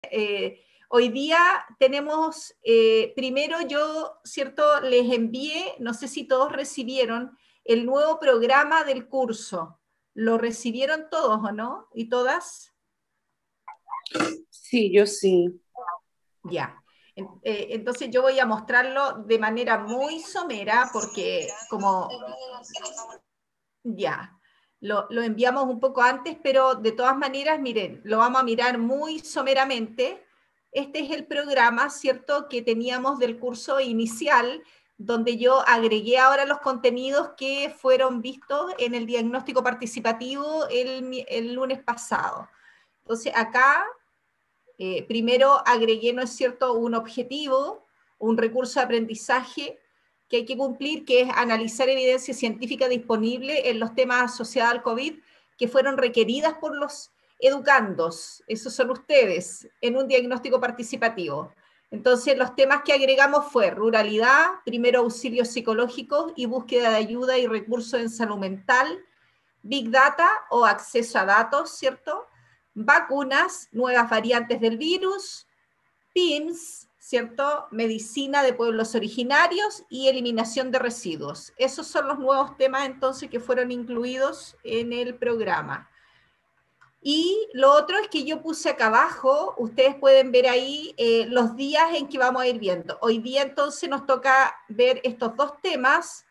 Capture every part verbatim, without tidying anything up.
Eh, hoy día tenemos, eh, primero yo, ¿cierto? Les envié, no sé si todos recibieron, el nuevo programa del curso. ¿Lo recibieron todos o no? ¿Y todas? Sí, yo sí. Ya. Eh, entonces yo voy a mostrarlo de manera muy somera porque como ya, lo, lo enviamos un poco antes, pero de todas maneras, miren, lo vamos a mirar muy someramente. Este es el programa, ¿cierto?, que teníamos del curso inicial, donde yo agregué ahora los contenidos que fueron vistos en el diagnóstico participativo el, el lunes pasado. Entonces acá, eh, primero agregué, ¿no es cierto?, un objetivo, un recurso de aprendizaje que hay que cumplir, que es analizar evidencia científica disponible en los temas asociados al COVID que fueron requeridas por los educandos, esos son ustedes, en un diagnóstico participativo. Entonces, los temas que agregamos fue ruralidad, primero auxilios psicológicos y búsqueda de ayuda y recursos en salud mental, Big Data o acceso a datos, ¿cierto? Vacunas, nuevas variantes del virus, P I M S, ¿cierto? Medicina de pueblos originarios y eliminación de residuos. Esos son los nuevos temas entonces que fueron incluidos en el programa. Y lo otro es que yo puse acá abajo, ustedes pueden ver ahí eh, los días en que vamos a ir viendo. Hoy día entonces nos toca ver estos dos temas.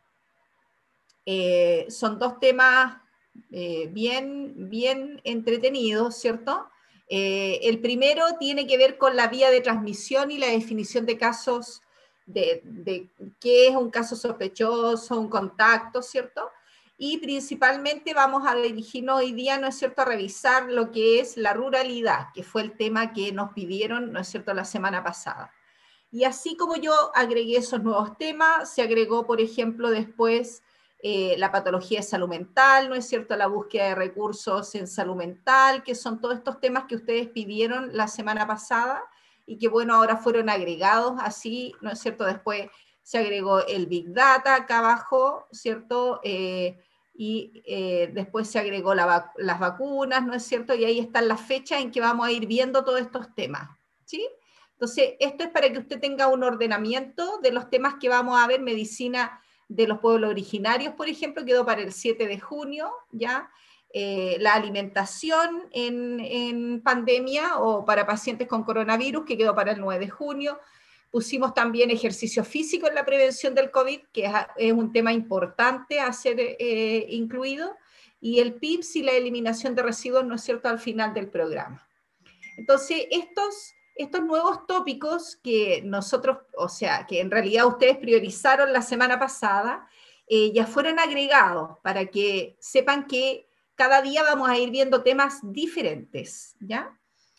Eh, son dos temas eh, bien, bien entretenidos, ¿cierto? Eh, el primero tiene que ver con la vía de transmisión y la definición de casos, de, de qué es un caso sospechoso, un contacto, ¿cierto? Y principalmente vamos a dirigirnos hoy día, ¿no es cierto?, a revisar lo que es la ruralidad, que fue el tema que nos pidieron, ¿no es cierto?, la semana pasada. Y así como yo agregué esos nuevos temas, se agregó, por ejemplo, después eh, la patología de salud mental, ¿no es cierto?, la búsqueda de recursos en salud mental, que son todos estos temas que ustedes pidieron la semana pasada y que, bueno, ahora fueron agregados así, ¿no es cierto? Después se agregó el Big Data acá abajo, ¿cierto? Eh, y eh, después se agregó la vac las vacunas, ¿no es cierto? Y ahí están las fechas en que vamos a ir viendo todos estos temas, ¿sí? Entonces, esto es para que usted tenga un ordenamiento de los temas que vamos a ver. Medicina de los pueblos originarios, por ejemplo, quedó para el siete de junio, ¿ya? Eh, la alimentación en, en pandemia o para pacientes con coronavirus, que quedó para el nueve de junio. Pusimos también ejercicio físico en la prevención del COVID, que es, es un tema importante a ser eh, incluido, y el P I M S y la eliminación de residuos, ¿no es cierto?, al final del programa. Entonces, estos, estos nuevos tópicos que nosotros, o sea, que en realidad ustedes priorizaron la semana pasada, eh, ya fueron agregados para que sepan que cada día vamos a ir viendo temas diferentes, ¿ya?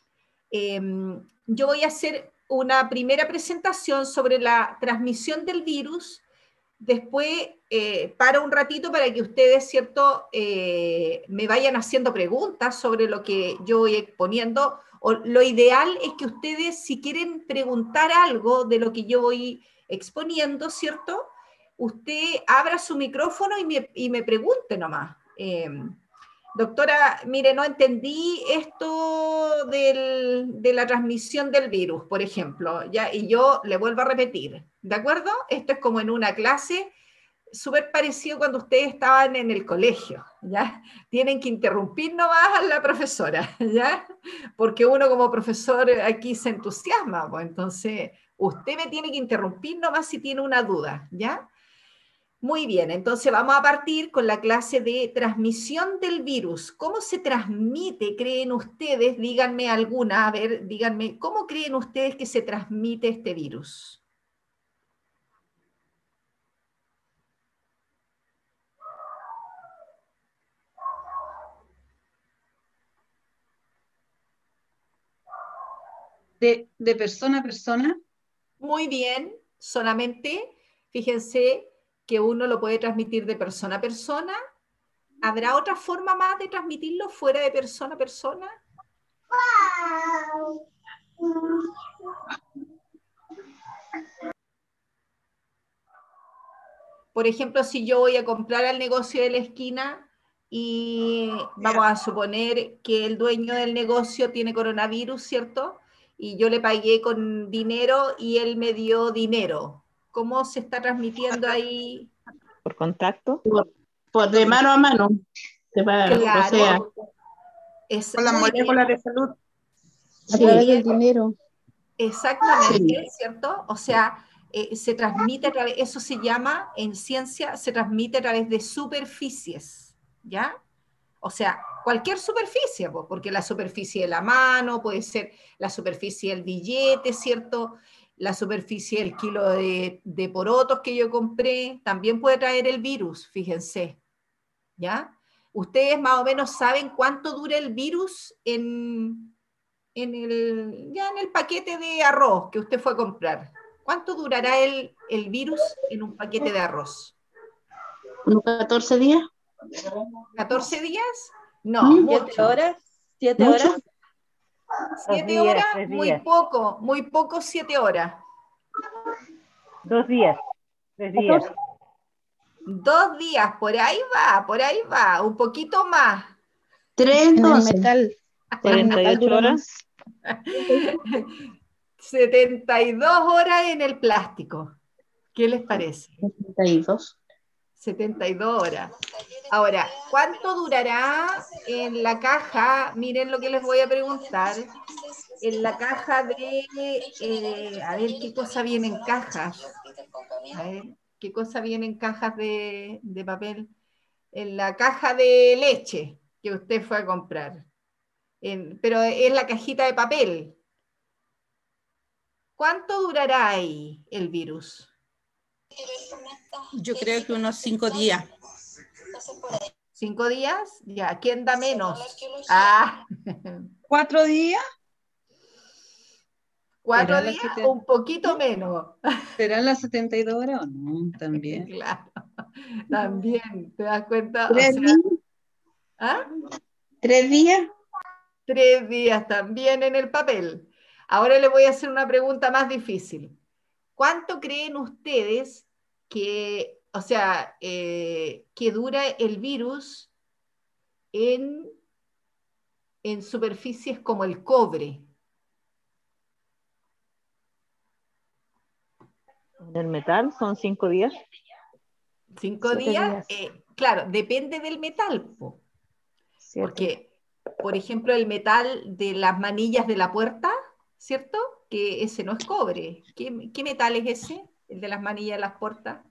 Eh, yo voy a hacer una primera presentación sobre la transmisión del virus. Después eh, paro un ratito para que ustedes, ¿cierto?, eh, me vayan haciendo preguntas sobre lo que yo voy exponiendo. O lo ideal es que ustedes, si quieren preguntar algo de lo que yo voy exponiendo, ¿cierto?, usted abra su micrófono y me, y me pregunte nomás. Eh, Doctora, mire, no entendí esto del, de la transmisión del virus, por ejemplo, ¿ya? Y yo le vuelvo a repetir, ¿de acuerdo? Esto es como en una clase, súper parecido cuando ustedes estaban en el colegio, ¿ya? Tienen que interrumpir nomás a la profesora, ¿ya? Porque uno como profesor aquí se entusiasma, pues entonces usted me tiene que interrumpir nomás si tiene una duda, ¿ya? Muy bien, entonces vamos a partir con la clase de transmisión del virus. ¿Cómo se transmite, creen ustedes? Díganme alguna, a ver, díganme, ¿cómo creen ustedes que se transmite este virus? De, de persona a persona. Muy bien, solamente fíjense que uno lo puede transmitir de persona a persona. ¿Habrá otra forma más de transmitirlo fuera de persona a persona? Por ejemplo, si yo voy a comprar al negocio de la esquina y vamos a suponer que el dueño del negocio tiene coronavirus, ¿cierto? y yo le pagué con dinero y él me dio dinero. ¿Cómo se está transmitiendo ahí? ¿Por contacto? Por, por de mano a mano. Se va, o sea, Claro, es Con las muy bien, moléculas de salud. sí, A través bien. del dinero. Exactamente, sí. ¿cierto? O sea, eh, se transmite a través, eso se llama en ciencia, se transmite a través de superficies, ¿ya? O sea, cualquier superficie, po, porque la superficie de la mano, puede ser la superficie del billete, ¿cierto? La superficie del kilo de, de porotos que yo compré, también puede traer el virus, fíjense, ¿ya? Ustedes más o menos saben cuánto dura el virus en, en el, ya en el paquete de arroz que usted fue a comprar. ¿Cuánto durará el, el virus en un paquete de arroz? ¿Unos catorce días? ¿catorce días? No, ¿Mm? mucho. ¿Siete horas? ¿Siete ¿Mucho? horas? ¿Siete días, horas? tres Muy días. poco, muy poco siete horas. Dos días, tres días. Dos días, por ahí va, por ahí va, un poquito más. Tres En el entonces. metal. En el cuarenta y metal ocho dura horas. más. setenta y dos horas en el plástico. ¿Qué les parece? setenta y dos. setenta y dos horas. Ahora, ¿cuánto durará en la caja? Miren lo que les voy a preguntar. En la caja de, eh, a ver, ¿qué cosa viene en cajas? A ver, ¿qué cosa viene en cajas de, de papel? En la caja de leche que usted fue a comprar. En, pero es la cajita de papel. ¿Cuánto durará ahí el virus? Yo creo que unos cinco días. ¿Cinco días? Ya, ¿quién da menos? Ah, ¿Cuatro días? cuatro ¿Será las días siete- o un poquito menos. ¿Serán las setenta y dos horas o no? También. Claro, también, ¿te das cuenta? O ¿Tres sea, días? ¿ah? ¿Tres días? Tres días también en el papel. Ahora le voy a hacer una pregunta más difícil. ¿Cuánto creen ustedes que, o sea, eh, que dura el virus en, en superficies como el cobre? En el metal son cinco días. ¿Cinco Siete días? días. Eh, claro, depende del metal, po, Siete. porque, por ejemplo, el metal de las manillas de la puerta, ¿cierto? Que ese no es cobre. ¿Qué, qué metal es ese? El de las manillas de las puertas.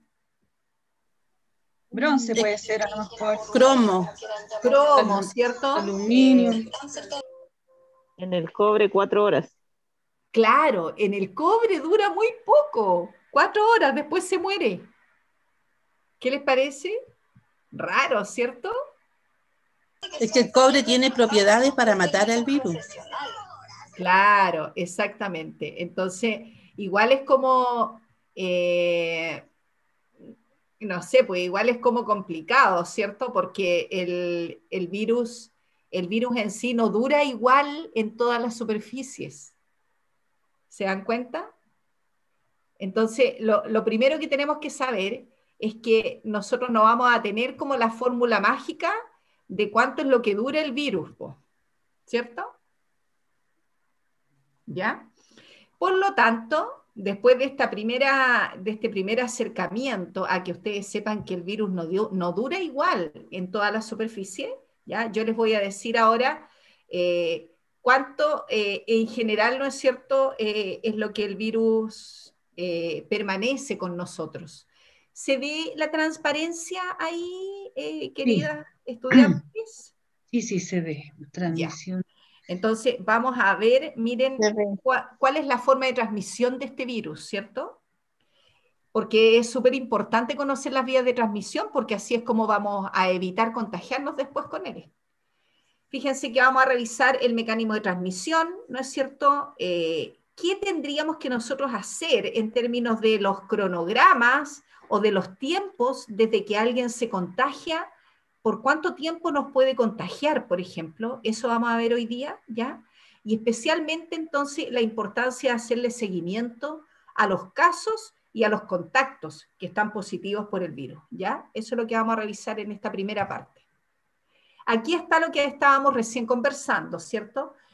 Bronce puede ser a lo mejor. Cromo. Cromo, Alu- ¿cierto? Aluminio. Eh, En el cobre, cuatro horas. claro, en el cobre dura muy poco, cuatro horas, después se muere. ¿Qué les parece? Raro, ¿cierto? Es que el cobre tiene propiedades para matar al virus. Claro, exactamente. Entonces, igual es como, eh, no sé, pues igual es como complicado, ¿cierto? Porque el, el virus, el virus en sí no dura igual en todas las superficies. ¿Se dan cuenta? Entonces, lo, lo primero que tenemos que saber es que nosotros no vamos a tener como la fórmula mágica de cuánto es lo que dura el virus, po, ¿cierto? ¿Ya? Por lo tanto, después de, esta primera, de este primer acercamiento a que ustedes sepan que el virus no, dio, no dura igual en toda la superficie, ¿ya? Yo les voy a decir ahora eh, cuánto eh, en general, ¿no es cierto?, eh, es lo que el virus eh, permanece con nosotros. ¿Se ve la transparencia ahí, eh, queridas estudiantes? Sí, sí, se ve. Ya. Transmisión. Entonces, vamos a ver, miren, Se ve. cuál, cuál es la forma de transmisión de este virus, ¿cierto? Porque es súper importante conocer las vías de transmisión, porque así es como vamos a evitar contagiarnos después con él. Fíjense que vamos a revisar el mecanismo de transmisión, ¿no es cierto? Eh, ¿Qué tendríamos que nosotros hacer en términos de los cronogramas o de los tiempos desde que alguien se contagia? ¿Por cuánto tiempo nos puede contagiar, por ejemplo? Eso vamos a ver hoy día, ¿ya? Y especialmente entonces la importancia de hacerle seguimiento a los casos y a los contactos que están positivos por el virus, ¿ya? Eso es lo que vamos a revisar en esta primera parte. Aquí está lo que estábamos recién conversando, ¿cierto?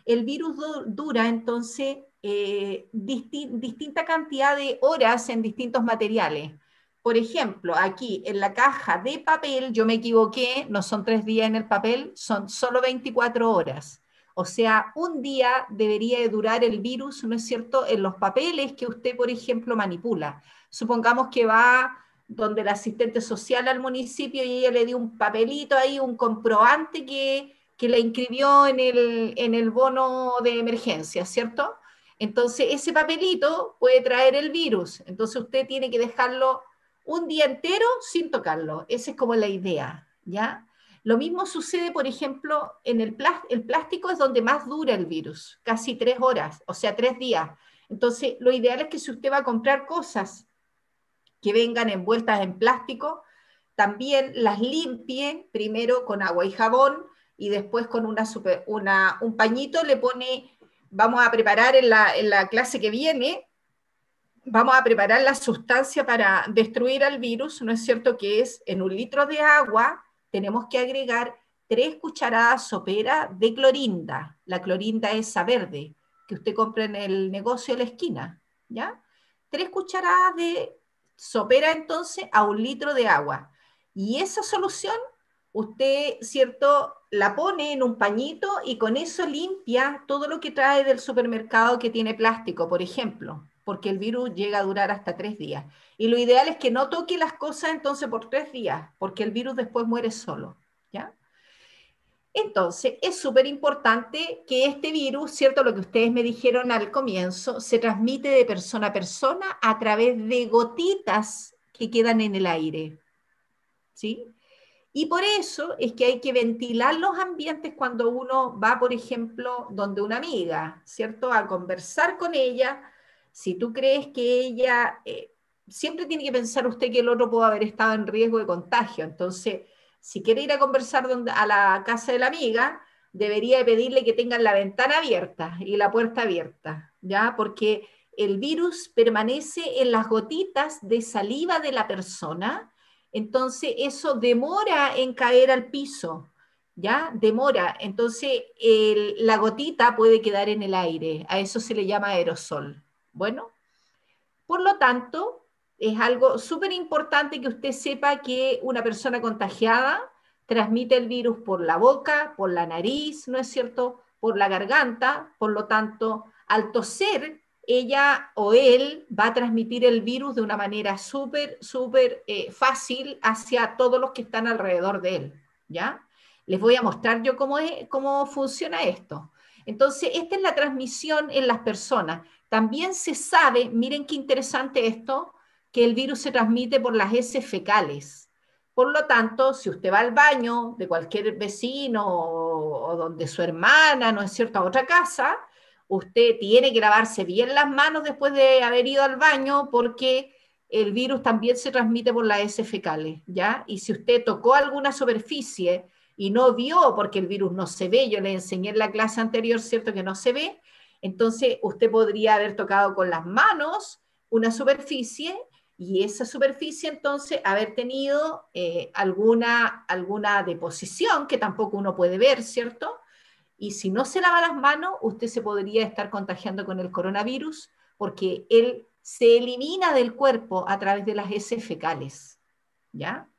el virus du dura entonces eh, disti distinta cantidad de horas en distintos materiales. Por ejemplo, aquí en la caja de papel, yo me equivoqué, no son tres días en el papel, son solo veinticuatro horas. O sea, un día debería de durar el virus, ¿no es cierto?, en los papeles que usted, por ejemplo, manipula. Supongamos que va donde el asistente social al municipio y ella le dio un papelito ahí, un comprobante que, que la inscribió en el, en el bono de emergencia, ¿cierto? Entonces, ese papelito puede traer el virus. Entonces, usted tiene que dejarlo un día entero sin tocarlo. Esa es como la idea, ¿ya? Lo mismo sucede, por ejemplo, en el, plástico. El plástico es donde más dura el virus, casi tres horas, o sea, tres días. Entonces, lo ideal es que si usted va a comprar cosas que vengan envueltas en plástico, también las limpie primero con agua y jabón y después con una super, una, un pañito le pone, vamos a preparar en la, en la clase que viene, vamos a preparar la sustancia para destruir al virus, ¿no es cierto? Que es en un litro de agua tenemos que agregar tres cucharadas soperas de clorinda. La clorinda esa verde que usted compra en el negocio de la esquina, ¿ya? Tres cucharadas de sopera entonces a un litro de agua. Y esa solución usted, ¿cierto?, la pone en un pañito y con eso limpia todo lo que trae del supermercado que tiene plástico, por ejemplo, porque el virus llega a durar hasta tres días. Y lo ideal es que no toque las cosas entonces por tres días, porque el virus después muere solo, ¿ya? Entonces, es súper importante que este virus, ¿cierto?, lo que ustedes me dijeron al comienzo, se transmite de persona a persona a través de gotitas que quedan en el aire, ¿sí? Y por eso es que hay que ventilar los ambientes cuando uno va, por ejemplo, donde una amiga, ¿cierto?, a conversar con ella. Si tú crees que ella, eh, siempre tiene que pensar usted que el otro puede haber estado en riesgo de contagio, entonces, si quiere ir a conversar donde, a la casa de la amiga, debería pedirle que tengan la ventana abierta y la puerta abierta, ¿ya? Porque el virus permanece en las gotitas de saliva de la persona, entonces eso demora en caer al piso, ¿ya? Demora, entonces el, la gotita puede quedar en el aire, a eso se le llama aerosol. Bueno, por lo tanto, es algo súper importante que usted sepa que una persona contagiada transmite el virus por la boca, por la nariz, ¿no es cierto?, por la garganta, por lo tanto, al toser, ella o él va a transmitir el virus de una manera súper, súper eh, fácil hacia todos los que están alrededor de él, ¿ya? Les voy a mostrar yo cómo, es, cómo funciona esto. Entonces, esta es la transmisión en las personas. También se sabe, miren qué interesante esto, que el virus se transmite por las heces fecales. Por lo tanto, si usted va al baño de cualquier vecino o, o donde su hermana, ¿no es cierto?, a otra casa, usted tiene que lavarse bien las manos después de haber ido al baño porque el virus también se transmite por las heces fecales, ¿ya? Y si usted tocó alguna superficie y no vio, porque el virus no se ve, yo le enseñé en la clase anterior, ¿cierto?, que no se ve, entonces usted podría haber tocado con las manos una superficie y esa superficie entonces haber tenido eh, alguna, alguna deposición que tampoco uno puede ver, ¿cierto? Y si no se lava las manos, usted se podría estar contagiando con el coronavirus porque él se elimina del cuerpo a través de las heces fecales, ¿ya?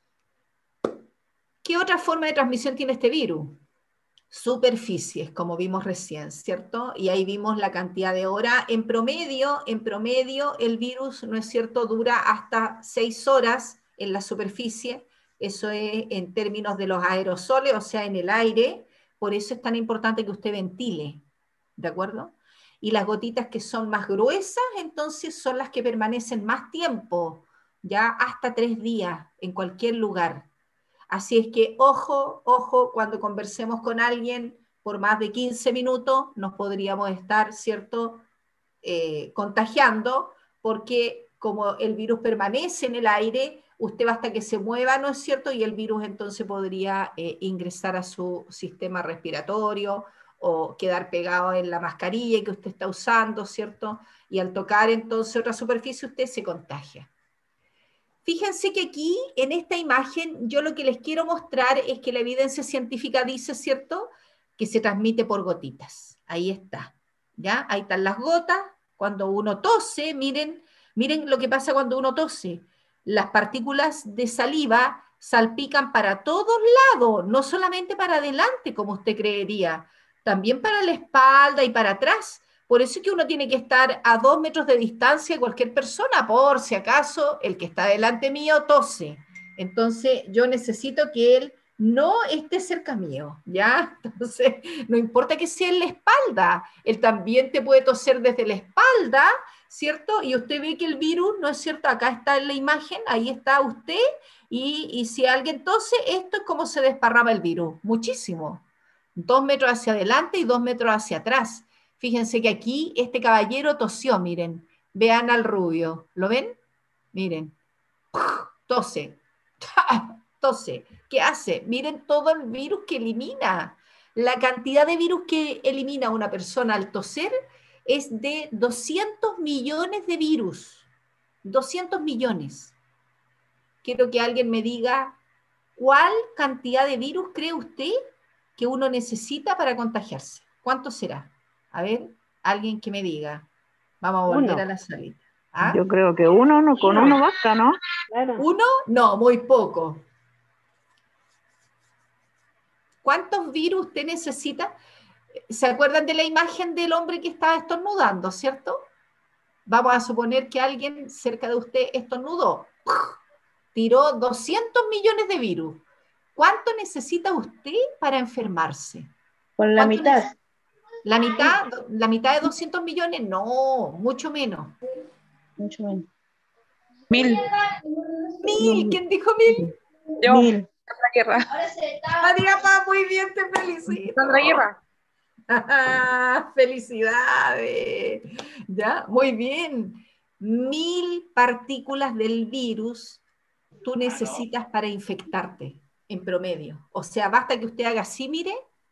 ¿Qué otra forma de transmisión tiene este virus? Superficies, como vimos recién, ¿cierto? Y ahí vimos la cantidad de horas. En promedio, en promedio, el virus, ¿no es cierto?, dura hasta seis horas en la superficie. Eso es en términos de los aerosoles, o sea, en el aire. Por eso es tan importante que usted ventile, ¿de acuerdo? Y las gotitas que son más gruesas, entonces, son las que permanecen más tiempo, ya hasta tres días, en cualquier lugar. Así es que, ojo, ojo, cuando conversemos con alguien por más de quince minutos, nos podríamos estar, ¿cierto?, eh, contagiando, porque como el virus permanece en el aire, usted basta que se mueva, ¿no es cierto?, y el virus entonces podría eh, ingresar a su sistema respiratorio o quedar pegado en la mascarilla que usted está usando, ¿cierto?, y al tocar entonces otra superficie usted se contagia. Fíjense que aquí, en esta imagen, yo lo que les quiero mostrar es que la evidencia científica dice, ¿cierto?, que se transmite por gotitas. Ahí está, ¿ya? Ahí están las gotas. Cuando uno tose, miren, miren lo que pasa cuando uno tose. Las partículas de saliva salpican para todos lados, no solamente para adelante, como usted creería, también para la espalda y para atrás. Por eso es que uno tiene que estar a dos metros de distancia de cualquier persona, por si acaso el que está delante mío tose. Entonces yo necesito que él no esté cerca mío, ¿ya? Entonces, no importa que sea en la espalda, él también te puede toser desde la espalda, ¿cierto? Y usted ve que el virus, ¿no es cierto? Acá está en la imagen, ahí está usted, y, y si alguien tose, esto es como se desparrama el virus, muchísimo. Dos metros hacia adelante y dos metros hacia atrás. Fíjense que aquí este caballero tosió, miren, vean al rubio, ¿lo ven? Miren, tose, tose. ¿Qué hace? Miren todo el virus que elimina. La cantidad de virus que elimina una persona al toser es de doscientos millones de virus. doscientos millones. Quiero que alguien me diga cuál cantidad de virus cree usted que uno necesita para contagiarse. ¿Cuánto será? A ver, alguien que me diga. Vamos a volver Uno. a la salida. ¿Ah? Yo creo que uno, no, con uno basta, ¿no? Claro. ¿Uno? No, muy poco. ¿Cuántos virus usted necesita? ¿Se acuerdan de la imagen del hombre que estaba estornudando, cierto? Vamos a suponer que alguien cerca de usted estornudó. Tiró doscientos millones de virus. ¿Cuánto necesita usted para enfermarse? Con la ¿Cuánto mitad. neces- ¿La mitad? ¿La mitad de doscientos millones? No, mucho menos. Mucho menos. Mil. Mil, ¿quién dijo mil? Yo. Mil. Sandra Guerra. María Paz, muy bien, te felicito. Sandra Guerra. Felicidades. Ya, muy bien. Mil partículas del virus tú necesitas para infectarte, en promedio. O sea, basta que usted haga así, mire,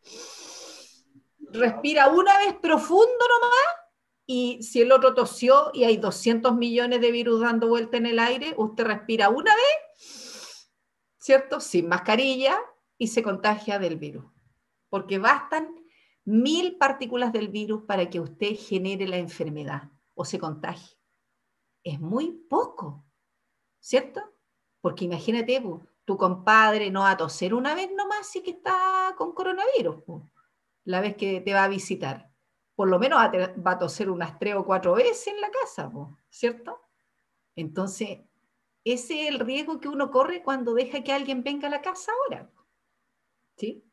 respira una vez profundo nomás, y si el otro tosió y hay doscientos millones de virus dando vuelta en el aire, usted respira una vez, ¿cierto? Sin mascarilla, y se contagia del virus. Porque bastan mil partículas del virus para que usted genere la enfermedad o se contagie. Es muy poco, ¿cierto? Porque imagínate, po, tu compadre no va a toser una vez nomás si que está con coronavirus, po, la vez que te va a visitar. Por lo menos va a, te, va a toser unas tres o cuatro veces en la casa, po, ¿cierto? Entonces, ese es el riesgo que uno corre cuando deja que alguien venga a la casa ahora, ¿sí?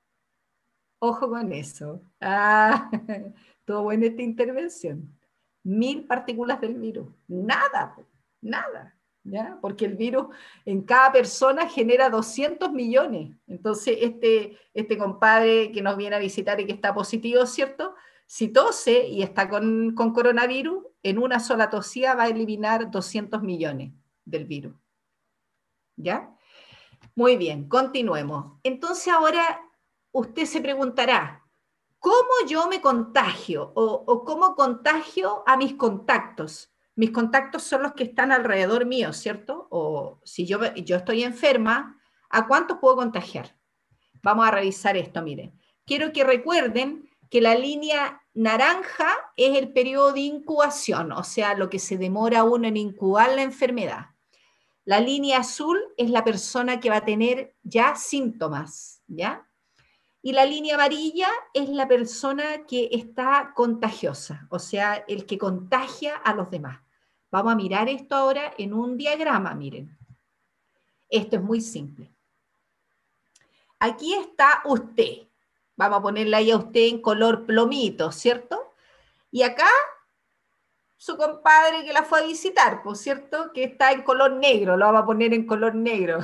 Ojo con eso. Ah, todo buena esta intervención. Mil partículas del virus. Nada, nada. ¿Ya? Porque el virus en cada persona genera doscientos millones. Entonces, este, este compadre que nos viene a visitar y que está positivo, ¿cierto? Si tose y está con, con coronavirus, en una sola tosía va a eliminar doscientos millones del virus. ¿Ya? Muy bien, continuemos. Entonces ahora usted se preguntará, ¿cómo yo me contagio? O, o ¿cómo contagio a mis contactos? Mis contactos son los que están alrededor mío, ¿cierto? O si yo, yo estoy enferma, ¿a cuántos puedo contagiar? Vamos a revisar esto, miren. Quiero que recuerden que la línea naranja es el periodo de incubación, o sea, lo que se demora uno en incubar la enfermedad. La línea azul es la persona que va a tener ya síntomas, ¿ya? Y la línea amarilla es la persona que está contagiosa, o sea, el que contagia a los demás. Vamos a mirar esto ahora en un diagrama, miren. Esto es muy simple. Aquí está usted. Vamos a ponerle ahí a usted en color plomito, ¿cierto? Y acá su compadre que la fue a visitar, por cierto, que está en color negro, lo vamos a poner en color negro.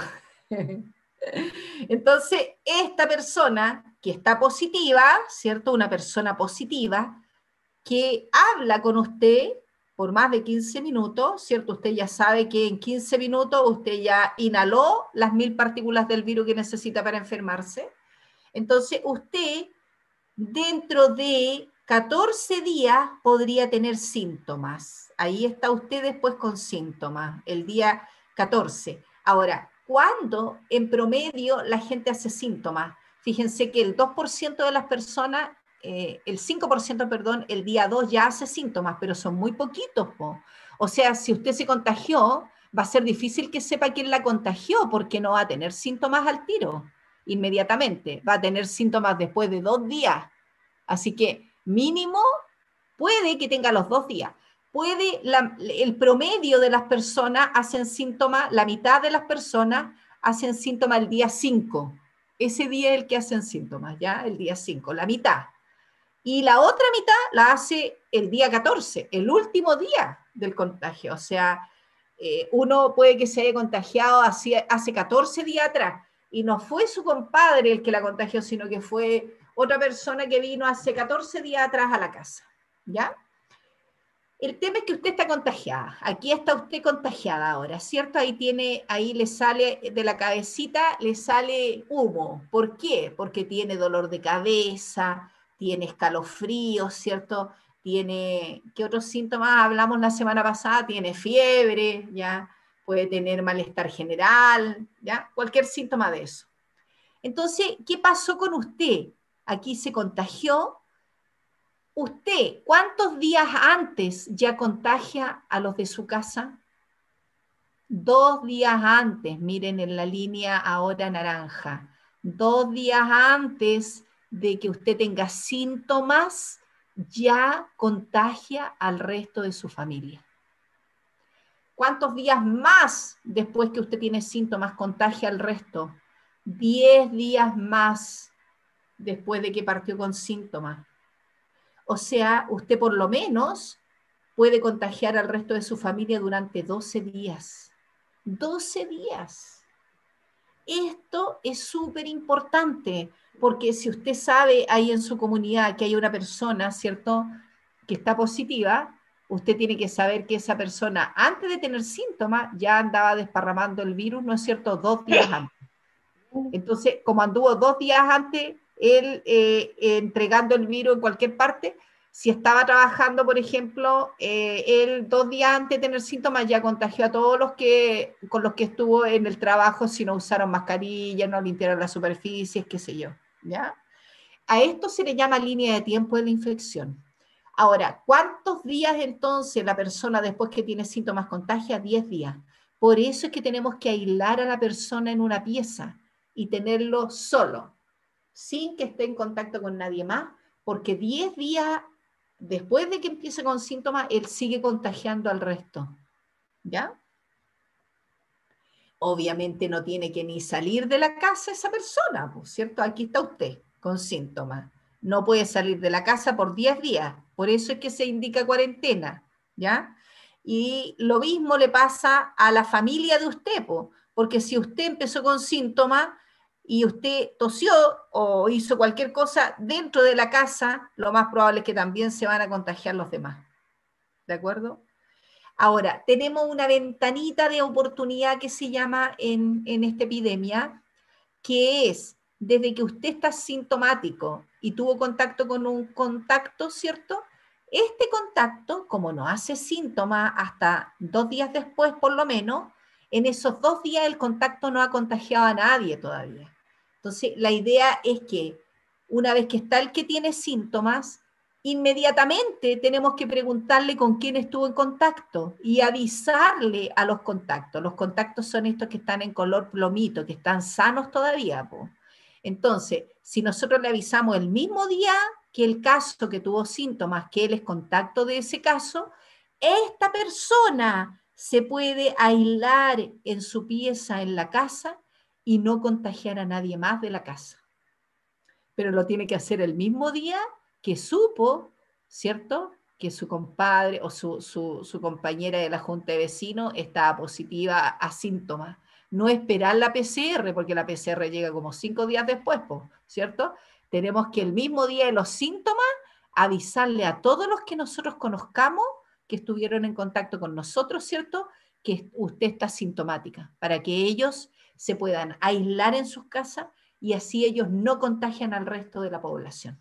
Entonces, esta persona que está positiva, ¿cierto? Una persona positiva que habla con usted por más de quince minutos, ¿cierto? Usted ya sabe que en quince minutos usted ya inhaló las mil partículas del virus que necesita para enfermarse. Entonces, usted dentro de catorce días podría tener síntomas. Ahí está usted después con síntomas, el día catorce. Ahora, ¿cuándo en promedio la gente hace síntomas? Fíjense que el dos por ciento de las personas eh, el cinco por ciento, perdón, el día dos ya hace síntomas, pero son muy poquitos, po. O sea, si usted se contagió, va a ser difícil que sepa quién la contagió, porque no va a tener síntomas al tiro, inmediatamente. Va a tener síntomas después de dos días. Así que mínimo puede que tenga los dos días. Puede, la, el promedio de las personas hacen síntomas, la mitad de las personas hacen síntomas el día cinco. Ese día es el que hacen síntomas, ¿ya? El día cinco, la mitad. Y la otra mitad la hace el día catorce, el último día del contagio. O sea, eh, uno puede que se haya contagiado hace, hace catorce días atrás y no fue su compadre el que la contagió, sino que fue otra persona que vino hace catorce días atrás a la casa, ¿ya? El tema es que usted está contagiada. Aquí está usted contagiada ahora, ¿cierto? Ahí tiene, ahí le sale de la cabecita, le sale humo. ¿Por qué? Porque tiene dolor de cabeza, tiene escalofríos, ¿cierto? Tiene, ¿qué otros síntomas hablamos la semana pasada? Tiene fiebre, ¿ya? Puede tener malestar general, ¿ya? Cualquier síntoma de eso. Entonces, ¿qué pasó con usted? Aquí se contagió. ¿Usted cuántos días antes ya contagia a los de su casa? Dos días antes, miren en la línea ahora naranja. Dos días antes de que usted tenga síntomas, ya contagia al resto de su familia. ¿Cuántos días más después que usted tiene síntomas contagia al resto? Diez días más después de que partió con síntomas. O sea, usted por lo menos puede contagiar al resto de su familia durante doce días. doce días. Esto es súper importante, porque si usted sabe ahí en su comunidad que hay una persona, ¿cierto?, que está positiva, usted tiene que saber que esa persona, antes de tener síntomas, ya andaba desparramando el virus, ¿no es cierto?, dos días antes. Entonces, como anduvo dos días antes, él eh, eh, entregando el virus en cualquier parte, si estaba trabajando, por ejemplo, eh, él dos días antes de tener síntomas ya contagió a todos los que, con los que estuvo en el trabajo, si no usaron mascarilla, no limpiaron las superficies, qué sé yo, ¿ya? A esto se le llama línea de tiempo de la infección. Ahora, ¿cuántos días entonces la persona después que tiene síntomas contagia? diez días. Por eso es que tenemos que aislar a la persona en una pieza y tenerlo solo, sin que esté en contacto con nadie más, porque diez días después de que empiece con síntomas, él sigue contagiando al resto, ¿ya? Obviamente no tiene que ni salir de la casa esa persona, ¿cierto? Aquí está usted con síntomas. No puede salir de la casa por diez días, por eso es que se indica cuarentena, ¿ya? Y lo mismo le pasa a la familia de usted, porque si usted empezó con síntomas y usted tosió o hizo cualquier cosa dentro de la casa, lo más probable es que también se van a contagiar los demás, ¿de acuerdo? Ahora, tenemos una ventanita de oportunidad que se llama en, en esta epidemia, que es desde que usted está sintomático y tuvo contacto con un contacto, ¿cierto? Este contacto, como no hace síntomas hasta dos días después por lo menos, en esos dos días el contacto no ha contagiado a nadie todavía. Entonces, la idea es que una vez que está el que tiene síntomas, inmediatamente tenemos que preguntarle con quién estuvo en contacto y avisarle a los contactos. Los contactos son estos que están en color plomito, que están sanos todavía, po. Entonces, si nosotros le avisamos el mismo día que el caso que tuvo síntomas, que él es contacto de ese caso, esta persona se puede aislar en su pieza en la casa y no contagiar a nadie más de la casa. Pero lo tiene que hacer el mismo día que supo, ¿cierto?, que su compadre o su, su, su compañera de la junta de vecinos estaba positiva a síntomas. No esperar la P C R, porque la P C R llega como cinco días después, ¿cierto? Tenemos que el mismo día de los síntomas avisarle a todos los que nosotros conozcamos que estuvieron en contacto con nosotros, ¿cierto?, que usted está sintomática, para que ellos se puedan aislar en sus casas y así ellos no contagian al resto de la población.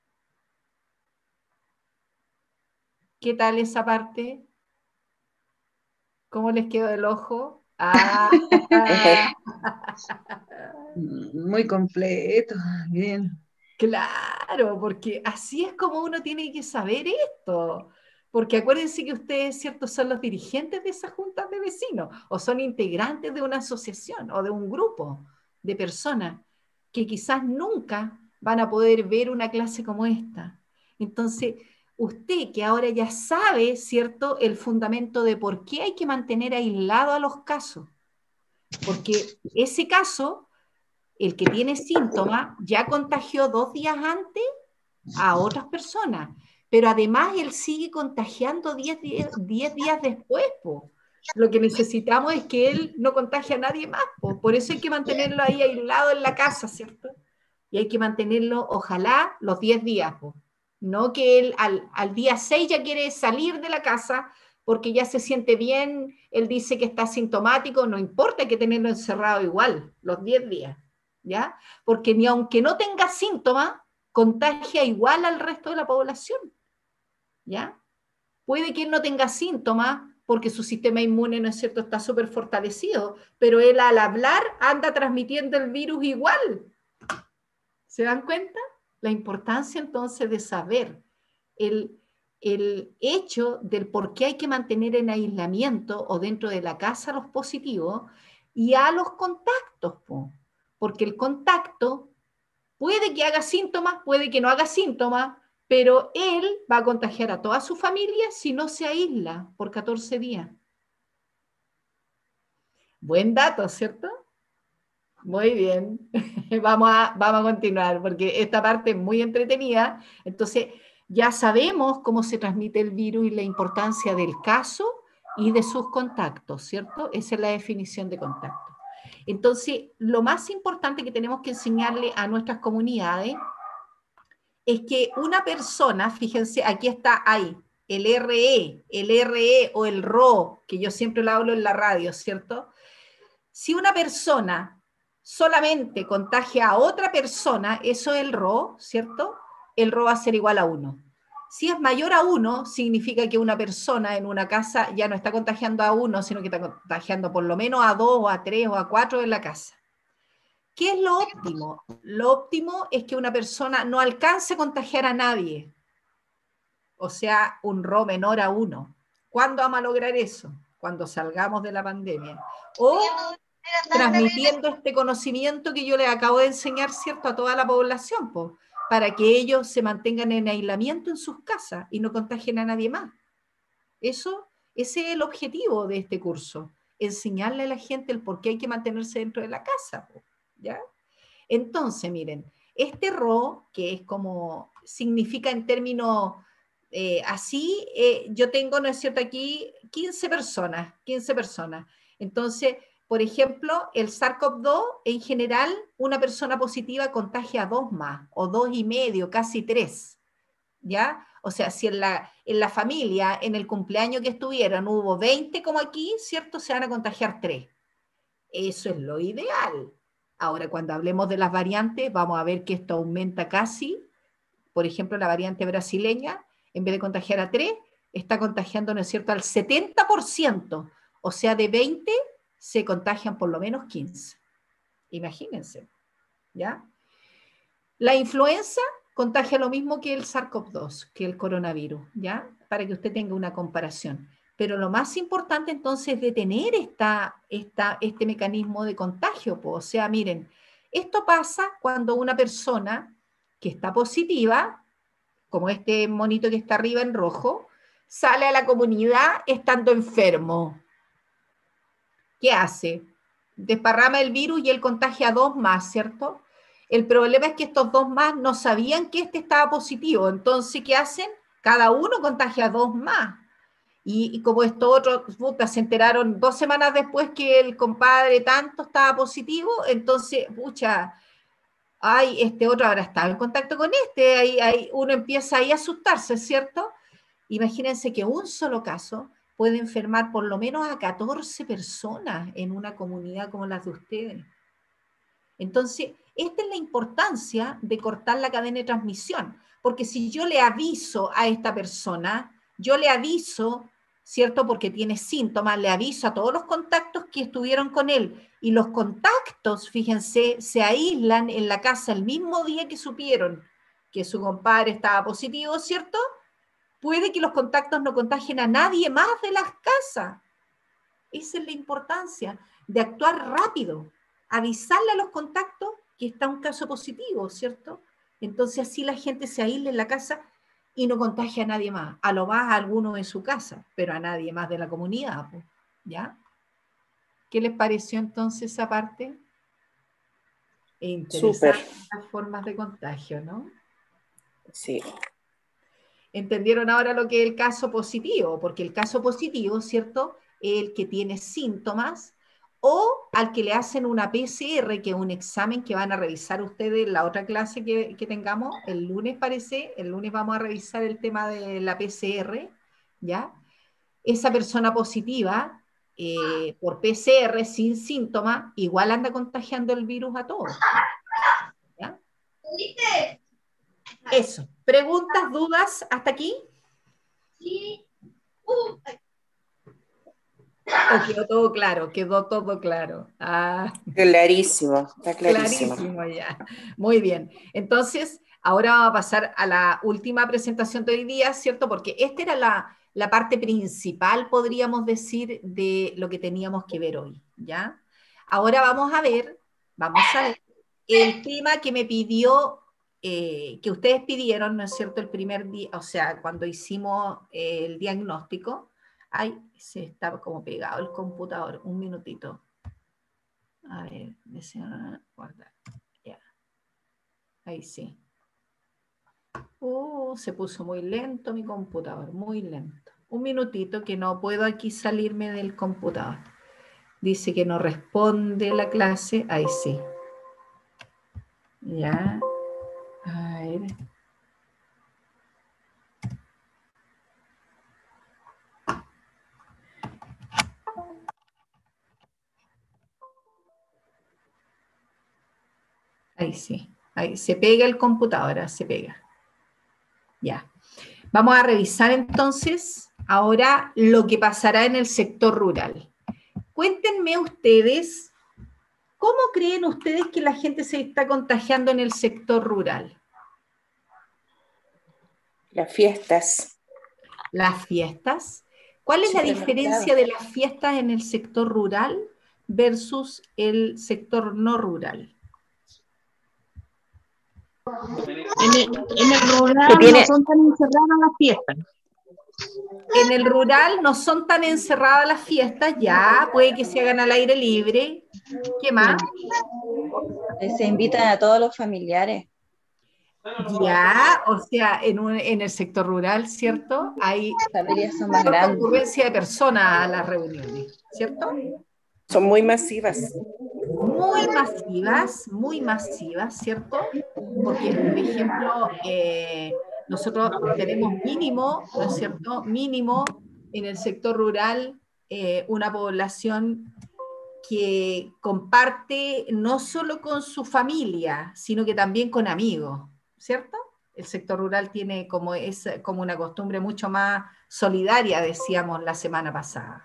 ¿Qué tal esa parte? ¿Cómo les quedó el ojo? Ah, Muy completo, bien. Claro, porque así es como uno tiene que saber esto. Porque acuérdense que ustedes, ¿cierto?, son los dirigentes de esas juntas de vecinos o son integrantes de una asociación o de un grupo de personas que quizás nunca van a poder ver una clase como esta. Entonces, usted que ahora ya sabe, ¿cierto?, el fundamento de por qué hay que mantener aislado a los casos. Porque ese caso, el que tiene síntomas, ya contagió dos días antes a otras personas, pero además él sigue contagiando diez días después, po. Lo que necesitamos es que él no contagie a nadie más, po. Por eso hay que mantenerlo ahí aislado en la casa, ¿cierto? Y hay que mantenerlo, ojalá, los diez días, po. No que él al, al día seis ya quiere salir de la casa porque ya se siente bien, él dice que está sintomático, no importa, hay que tenerlo encerrado igual, los diez días, ¿ya? Porque ni aunque no tenga síntomas, contagia igual al resto de la población, ¿ya? Puede que él no tenga síntomas porque su sistema inmune, ¿no es cierto?, está súper fortalecido, pero él al hablar anda transmitiendo el virus igual. ¿Se dan cuenta? La importancia entonces de saber el, el hecho del por qué hay que mantener en aislamiento o dentro de la casa a los positivos y a los contactos, po. Porque el contacto puede que haga síntomas, puede que no haga síntomas, pero él va a contagiar a toda su familia si no se aísla por catorce días. Buen dato, ¿cierto? Muy bien. Vamos a, vamos a continuar porque esta parte es muy entretenida. Entonces, ya sabemos cómo se transmite el virus y la importancia del caso y de sus contactos, ¿cierto? Esa es la definición de contacto. Entonces, lo más importante que tenemos que enseñarle a nuestras comunidades es que una persona, fíjense, aquí está ahí, el R E, el R E o el R O, que yo siempre lo hablo en la radio, ¿cierto? Si una persona solamente contagia a otra persona, eso es el R O, ¿cierto? El R O va a ser igual a uno. Si es mayor a uno, significa que una persona en una casa ya no está contagiando a uno, sino que está contagiando por lo menos a dos, o a tres, o a cuatro en la casa. ¿Qué es lo óptimo? Lo óptimo es que una persona no alcance a contagiar a nadie. O sea, un R O menor a uno. ¿Cuándo vamos a lograr eso? Cuando salgamos de la pandemia. O transmitiendo este conocimiento que yo les acabo de enseñar, ¿cierto?, a toda la población, pues, para que ellos se mantengan en aislamiento en sus casas y no contagien a nadie más. Eso, ese es el objetivo de este curso, enseñarle a la gente el por qué hay que mantenerse dentro de la casa, pues, ¿ya? Entonces, miren, este R O, que es como, significa en términos eh, así, eh, yo tengo, ¿no es cierto?, aquí quince personas, quince personas. Entonces, por ejemplo, el SARS-CoV dos, en general, una persona positiva contagia a dos más, o dos y medio, casi tres, ¿ya? O sea, si en la, en la familia, en el cumpleaños que estuvieron, hubo veinte como aquí, ¿cierto?, se van a contagiar tres. Eso es lo ideal. Ahora, cuando hablemos de las variantes, vamos a ver que esto aumenta casi. Por ejemplo, la variante brasileña, en vez de contagiar a tres, está contagiando, ¿no es cierto?, al setenta por ciento. O sea, de veinte se contagian por lo menos quince. Imagínense, ¿ya? La influenza contagia lo mismo que el SARS-CoV dos, que el coronavirus, ¿ya? Para que usted tenga una comparación. Pero lo más importante entonces es detener esta, esta, este mecanismo de contagio. O sea, miren, esto pasa cuando una persona que está positiva, como este monito que está arriba en rojo, sale a la comunidad estando enfermo. ¿Qué hace? Desparrama el virus y él contagia a dos más, ¿cierto? El problema es que estos dos más no sabían que este estaba positivo. Entonces, ¿qué hacen? Cada uno contagia a dos más. Y, y como estos otros puta, se enteraron dos semanas después que el compadre tanto estaba positivo, entonces, pucha, ay, este otro ahora estaba en contacto con este, ahí, ahí uno empieza ahí a asustarse, ¿cierto? Imagínense que un solo caso puede enfermar por lo menos a catorce personas en una comunidad como la de ustedes. Entonces, esta es la importancia de cortar la cadena de transmisión, porque si yo le aviso a esta persona, yo le aviso, ¿cierto?, porque tiene síntomas, le aviso a todos los contactos que estuvieron con él, y los contactos, fíjense, se aíslan en la casa el mismo día que supieron que su compadre estaba positivo, ¿cierto? Puede que los contactos no contagien a nadie más de las casas. Esa es la importancia de actuar rápido, avisarle a los contactos que está un caso positivo, ¿cierto? Entonces así la gente se aísla en la casa y no contagia a nadie más, a lo más a alguno en su casa, pero a nadie más de la comunidad, ¿ya? ¿Qué les pareció entonces esa parte? Interesante las formas de contagio, ¿no? Sí. ¿Entendieron ahora lo que es el caso positivo? Porque el caso positivo, ¿cierto?, es el que tiene síntomas o al que le hacen una P C R, que es un examen que van a revisar ustedes en la otra clase que, que tengamos. El lunes parece, el lunes vamos a revisar el tema de la P C R, ¿ya? Esa persona positiva, eh, por P C R, sin síntomas, igual anda contagiando el virus a todos. ¿Ya? Eso. ¿Preguntas, dudas hasta aquí? Sí. Uh. ¿O quedó todo claro? Quedó todo claro. Ah, clarísimo, está clarísimo. Clarísimo ya. Muy bien. Entonces, ahora vamos a pasar a la última presentación de hoy día, ¿cierto? Porque esta era la, la parte principal, podríamos decir, de lo que teníamos que ver hoy, ¿ya? Ahora vamos a ver, vamos a ver el tema que me pidió, eh, que ustedes pidieron, ¿no es cierto?, el primer día, o sea, cuando hicimos eh, el diagnóstico. Ay, se estaba como pegado el computador, un minutito. A ver, desea guardar. Ya. Ahí sí. Uh, se puso muy lento mi computador, muy lento. Un minutito que no puedo aquí salirme del computador. Dice que no responde la clase. Ahí sí. Ya. A ver. Ahí sí. Ahí se pega el computador, se pega. Ya. Vamos a revisar entonces ahora lo que pasará en el sector rural. Cuéntenme ustedes, ¿cómo creen ustedes que la gente se está contagiando en el sector rural? Las fiestas. Las fiestas. ¿Cuál es la diferencia de las fiestas en el sector rural versus el sector no rural? En el, en el rural tiene... no son tan encerradas las fiestas. En el rural no son tan encerradas las fiestas, ya, puede que se hagan al aire libre. ¿Qué más? Se invitan a todos los familiares. Ya, o sea, en, un, en el sector rural, ¿cierto? Hay familias son más una grandes. concurrencia de personas a las reuniones, ¿cierto? Son muy masivas. Muy masivas, muy masivas, ¿cierto? Porque, por ejemplo, eh, nosotros tenemos mínimo, ¿no es cierto? Mínimo en el sector rural eh, una población que comparte no solo con su familia, sino que también con amigos, ¿cierto? El sector rural tiene como, es, como una costumbre mucho más solidaria, decíamos la semana pasada.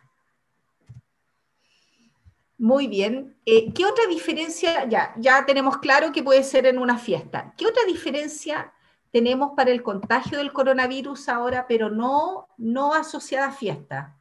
Muy bien. Eh, ¿Qué otra diferencia? Ya, ya tenemos claro que puede ser en una fiesta. ¿Qué otra diferencia tenemos para el contagio del coronavirus ahora, pero no, no asociada a fiesta?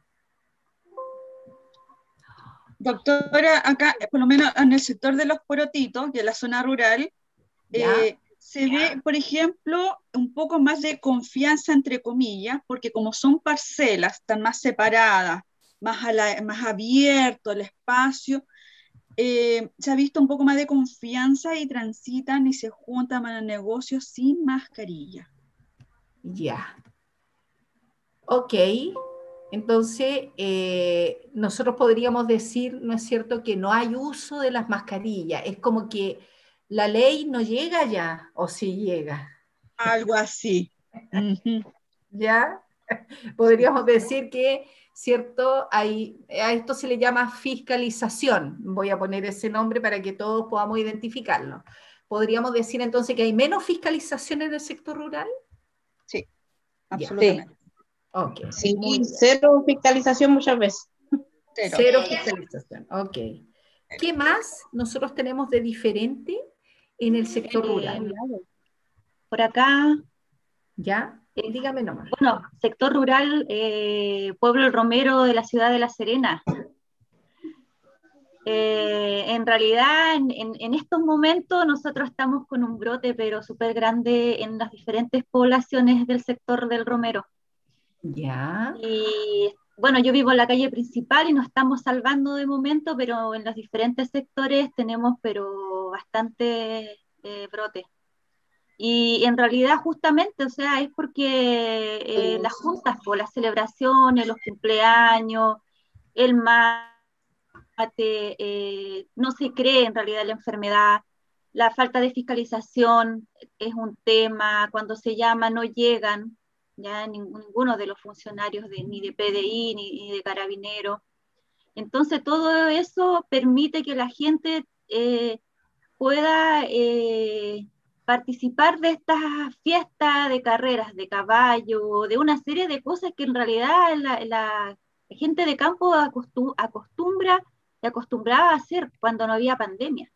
Doctora, acá, por lo menos en el sector de los porotitos, que es la zona rural, eh, se ve, por ejemplo, un poco más de confianza, entre comillas, porque como son parcelas, están más separadas, más, a la, más abierto el espacio, eh, se ha visto un poco más de confianza y transitan y se juntan a negocios sin mascarilla. Ya. Ok. Entonces, eh, nosotros podríamos decir, ¿no es cierto?, que no hay uso de las mascarillas. Es como que la ley no llega ya, o sí llega. Algo así. Uh-huh. ¿Ya? Podríamos decir que, ¿cierto? Hay, a esto se le llama fiscalización. Voy a poner ese nombre para que todos podamos identificarlo. ¿Podríamos decir entonces que hay menos fiscalización en el sector rural? Sí, absolutamente. Sí. Ok. Sí, cero fiscalización muchas veces. Cero. Cero fiscalización, ok. ¿Qué más nosotros tenemos de diferente en el sector rural? por acá. ¿Ya? Dígame nomás. Bueno, sector rural, eh, Pueblo El Romero de la ciudad de La Serena. Eh, en realidad, en, en, en estos momentos nosotros estamos con un brote, pero súper grande en las diferentes poblaciones del sector del Romero. Ya. Y bueno, yo vivo en la calle principal y nos estamos salvando de momento, pero en los diferentes sectores tenemos pero bastante eh, brote. Y en realidad justamente, o sea, es porque eh, las juntas, pues, las celebraciones, los cumpleaños, el mate, eh, no se cree en realidad la enfermedad, la falta de fiscalización es un tema, cuando se llama no llegan, ya ninguno de los funcionarios de, ni de P D I ni, ni de Carabineros. Entonces todo eso permite que la gente eh, pueda eh, participar de estas fiestas de carreras de caballo, de una serie de cosas que en realidad la, la gente de campo acostum, acostumbra y acostumbraba a hacer cuando no había pandemia.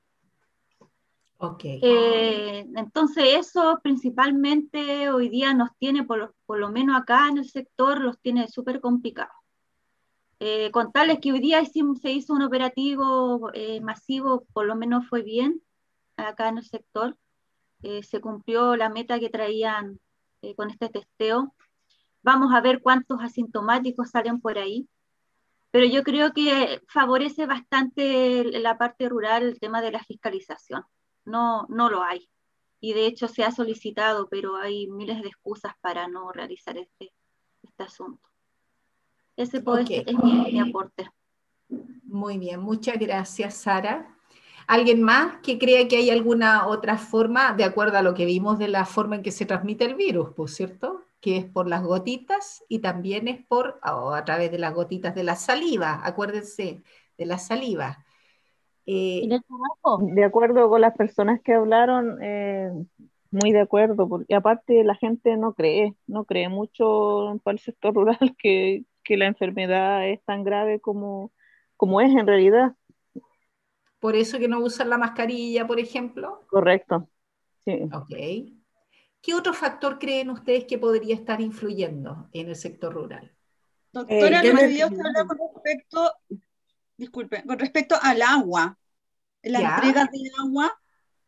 Okay. Eh, entonces eso principalmente hoy día nos tiene, por lo, por lo menos acá en el sector, los tiene súper complicados. Eh, contarles que hoy día hicimos, se hizo un operativo eh, masivo, por lo menos fue bien acá en el sector, eh, se cumplió la meta que traían eh, con este testeo. Vamos a ver cuántos asintomáticos salen por ahí, pero yo creo que favorece bastante la parte rural el tema de la fiscalización. No, no lo hay. Y de hecho se ha solicitado, pero hay miles de excusas para no realizar este, este asunto. Ese puede Okay. ser, es mi, mi aporte. Muy bien, muchas gracias, Sara. ¿Alguien más que crea que hay alguna otra forma, de acuerdo a lo que vimos de la forma en que se transmite el virus, por cierto? Que es por las gotitas y también es por, oh, a través de las gotitas de la saliva, acuérdense, de la saliva. Eh, ¿En el trabajo? De acuerdo con las personas que hablaron, eh, muy de acuerdo, porque aparte la gente no cree, no cree mucho para el sector rural que, que la enfermedad es tan grave como, como es en realidad. ¿Por eso que no usan la mascarilla, por ejemplo? Correcto, sí. Ok. ¿Qué otro factor creen ustedes que podría estar influyendo en el sector rural? Doctora, Eh, yo nos no había hablado con respecto, disculpe, con respecto al agua, la ¿Ya? entrega de agua.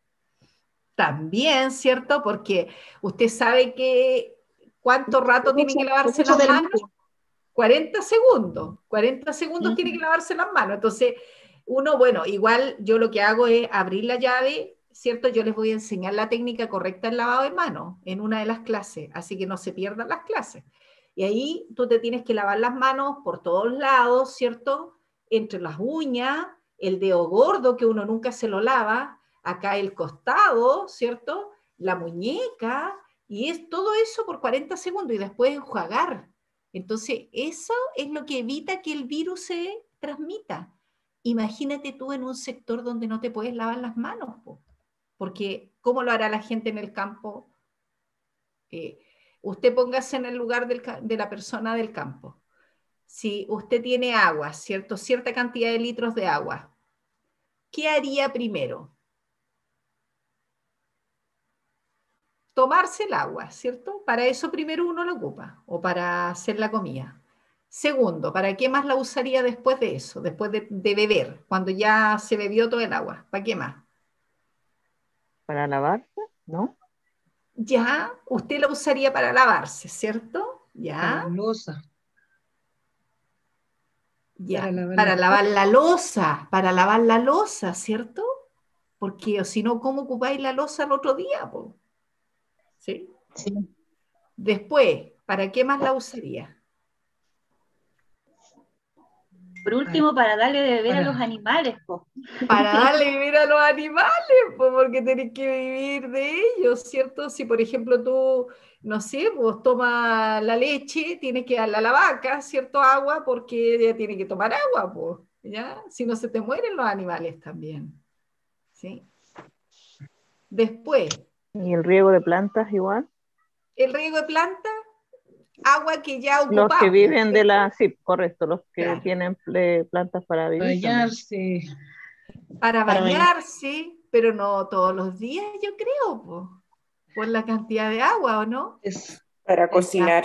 También, ¿cierto? Porque usted sabe que cuánto rato tiene que lavarse las manos. cuarenta segundos. cuarenta segundos uh-huh. Tiene que lavarse las manos. Entonces, uno, bueno, igual yo lo que hago es abrir la llave, ¿cierto? Yo les voy a enseñar la técnica correcta del lavado de manos en una de las clases, así que no se pierdan las clases. Y ahí tú te tienes que lavar las manos por todos lados, ¿cierto? Entre las uñas, el dedo gordo que uno nunca se lo lava, acá el costado, ¿cierto? La muñeca, y es todo eso por cuarenta segundos y después enjuagar. Entonces, eso es lo que evita que el virus se transmita. Imagínate tú en un sector donde no te puedes lavar las manos, po, porque ¿cómo lo hará la gente en el campo? Eh, usted póngase en el lugar del, de la persona del campo. Si usted tiene agua, ¿cierto? Cierta cantidad de litros de agua, ¿qué haría primero? Tomarse el agua, ¿cierto? Para eso primero uno lo ocupa, o para hacer la comida. Segundo, ¿para qué más la usaría después de eso? Después de, de beber, cuando ya se bebió todo el agua. ¿Para qué más? Para lavarse, ¿no? Ya, usted la usaría para lavarse, ¿cierto? Ya. Para la loza. Ya, para lavar, para la, lavar la loza, para lavar la loza, ¿cierto? Porque o si no, ¿cómo ocupáis la loza el otro día, po? ¿Sí? Sí. Después, ¿para qué más la usaría? Por último, para darle de beber para, a los animales, po. Para darle de beber a los animales, po, porque tenés que vivir de ellos, ¿cierto? Si, por ejemplo, tú, no sé, pues tomas la leche, tienes que darle a la vaca, ¿cierto? Agua, porque ella tiene que tomar agua, pues, ¿ya? Si no se te mueren los animales también, ¿sí? Después. ¿Y el riego de plantas igual? El riego de plantas, agua que ya ocupamos. Los que viven ¿cierto? De la, sí, correcto, los que claro. Tienen plantas para vivir. Bañarse. Para, para bañarse, bañar. Pero no todos los días, yo creo, po. por la cantidad de agua, ¿o no? Es para cocinar.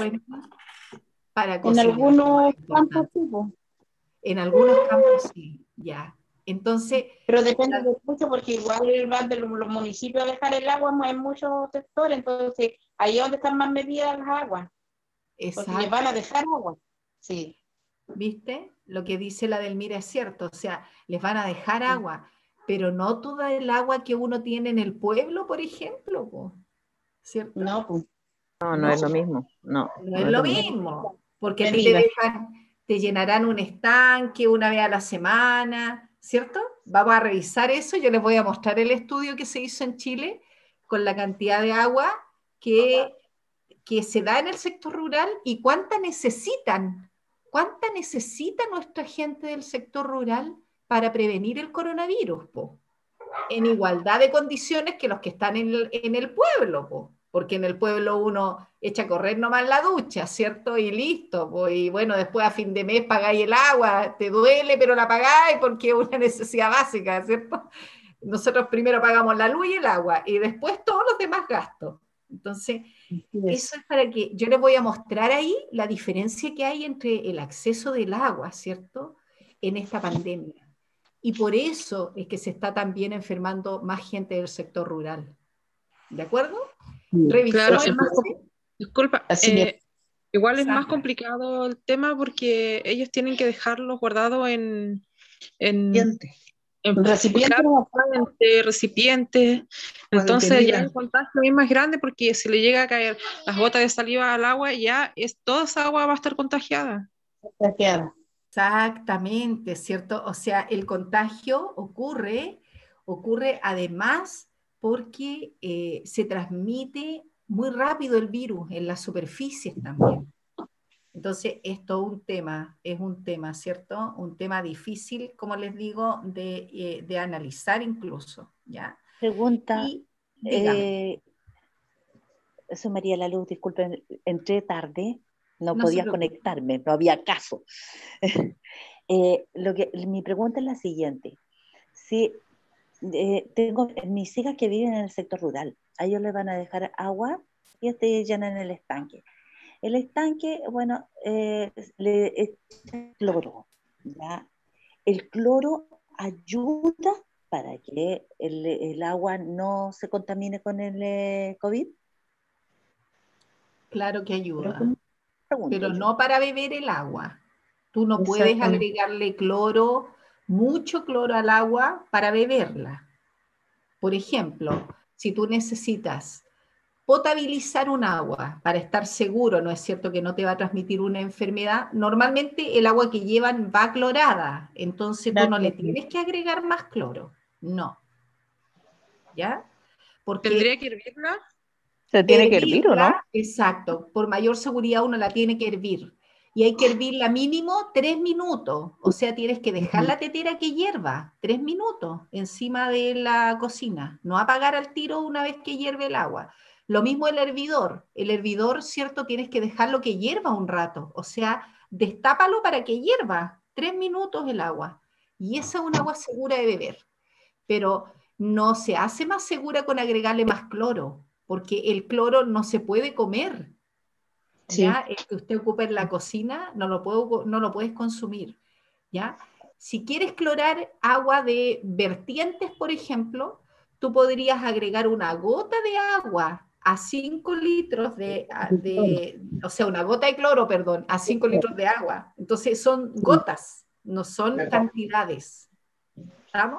Para cocinar. En algunos campos, sí, pues. En algunos campos sí, ya. Entonces. Pero depende de mucho, porque igual van de los, los municipios a dejar el agua en muchos sectores, entonces ahí es donde están más medidas las aguas. Exacto. Porque les van a dejar agua. Sí. ¿Viste? Lo que dice la Delmira es cierto, o sea, les van a dejar agua, pero no toda el agua que uno tiene en el pueblo, por ejemplo, po, ¿cierto? No, pues. No, no, No, es lo mismo. No, no no es es lo lo mismo. mismo, porque a ti te dejan, te llenarán un estanque una vez a la semana, ¿cierto? Vamos a revisar eso, yo les voy a mostrar el estudio que se hizo en Chile con la cantidad de agua que, que se da en el sector rural y cuánta necesitan. ¿Cuánta necesita nuestra gente del sector rural para prevenir el coronavirus, po? En igualdad de condiciones que los que están en el, en el pueblo, po. Porque en el pueblo uno echa a correr nomás la ducha, ¿cierto? Y listo, po. Y bueno, después a fin de mes pagáis el agua, te duele, pero la pagáis porque es una necesidad básica, ¿cierto? Nosotros primero pagamos la luz y el agua, y después todos los demás gastos. Entonces, eso es para que yo les voy a mostrar ahí la diferencia que hay entre el acceso del agua, ¿cierto?, en esta pandemia. Y por eso es que se está también enfermando más gente del sector rural. ¿De acuerdo? Claro, es más, disculpa, eh, igual es Sandra. más complicado el tema porque ellos tienen que dejarlos guardados en... en En recipiente, recipiente, recipiente. Entonces ya el contagio es más grande porque si le llega a caer las gotas de saliva al agua, ya es, toda esa agua va a estar contagiada. Contagiada. Exactamente, ¿cierto? O sea, el contagio ocurre, ocurre además porque eh, se transmite muy rápido el virus en las superficies también. Entonces, esto es un tema, es un tema, ¿cierto? Un tema difícil, como les digo, de, eh, de analizar incluso, ¿ya? Pregunta, y, dígame. eh, soy María La Luz, disculpen, entré tarde, no, No podía conectarme, no había caso. eh, lo que, mi pregunta es la siguiente, si eh, tengo mis hijas que viven en el sector rural, a ellos les van a dejar agua y este llenan el estanque. El estanque, bueno, eh, le echan cloro, ¿ya? El cloro ayuda para que el, el agua no se contamine con el eh, COVID. Claro que ayuda, pero no para beber el agua. Tú no puedes agregarle cloro, mucho cloro al agua para beberla. Por ejemplo, si tú necesitas potabilizar un agua para estar seguro, ¿no es cierto?, que no te va a transmitir una enfermedad, normalmente el agua que llevan va clorada, entonces tú no le tienes que agregar más cloro, no. ¿Ya? Porque ¿tendría que hervirla? ¿Se tiene que hervir o no? Exacto, por mayor seguridad uno la tiene que hervir. Y hay que hervirla mínimo tres minutos, o sea, tienes que dejar la tetera que hierva tres minutos encima de la cocina, no apagar al tiro una vez que hierve el agua. Lo mismo el hervidor. El hervidor, ¿cierto? Tienes que dejarlo que hierva un rato. O sea, destápalo para que hierva tres minutos el agua. Y esa es un agua segura de beber. Pero no se hace más segura con agregarle más cloro, porque el cloro no se puede comer. Sí. ¿Ya? El que usted ocupa en la cocina no lo, puedo, no lo puedes consumir. ¿Ya? Si quieres clorar agua de vertientes, por ejemplo, tú podrías agregar una gota de agua a cinco litros de, de, o sea, una gota de cloro, perdón, a cinco litros de agua. Entonces son gotas, no son cantidades. ¿Estamos?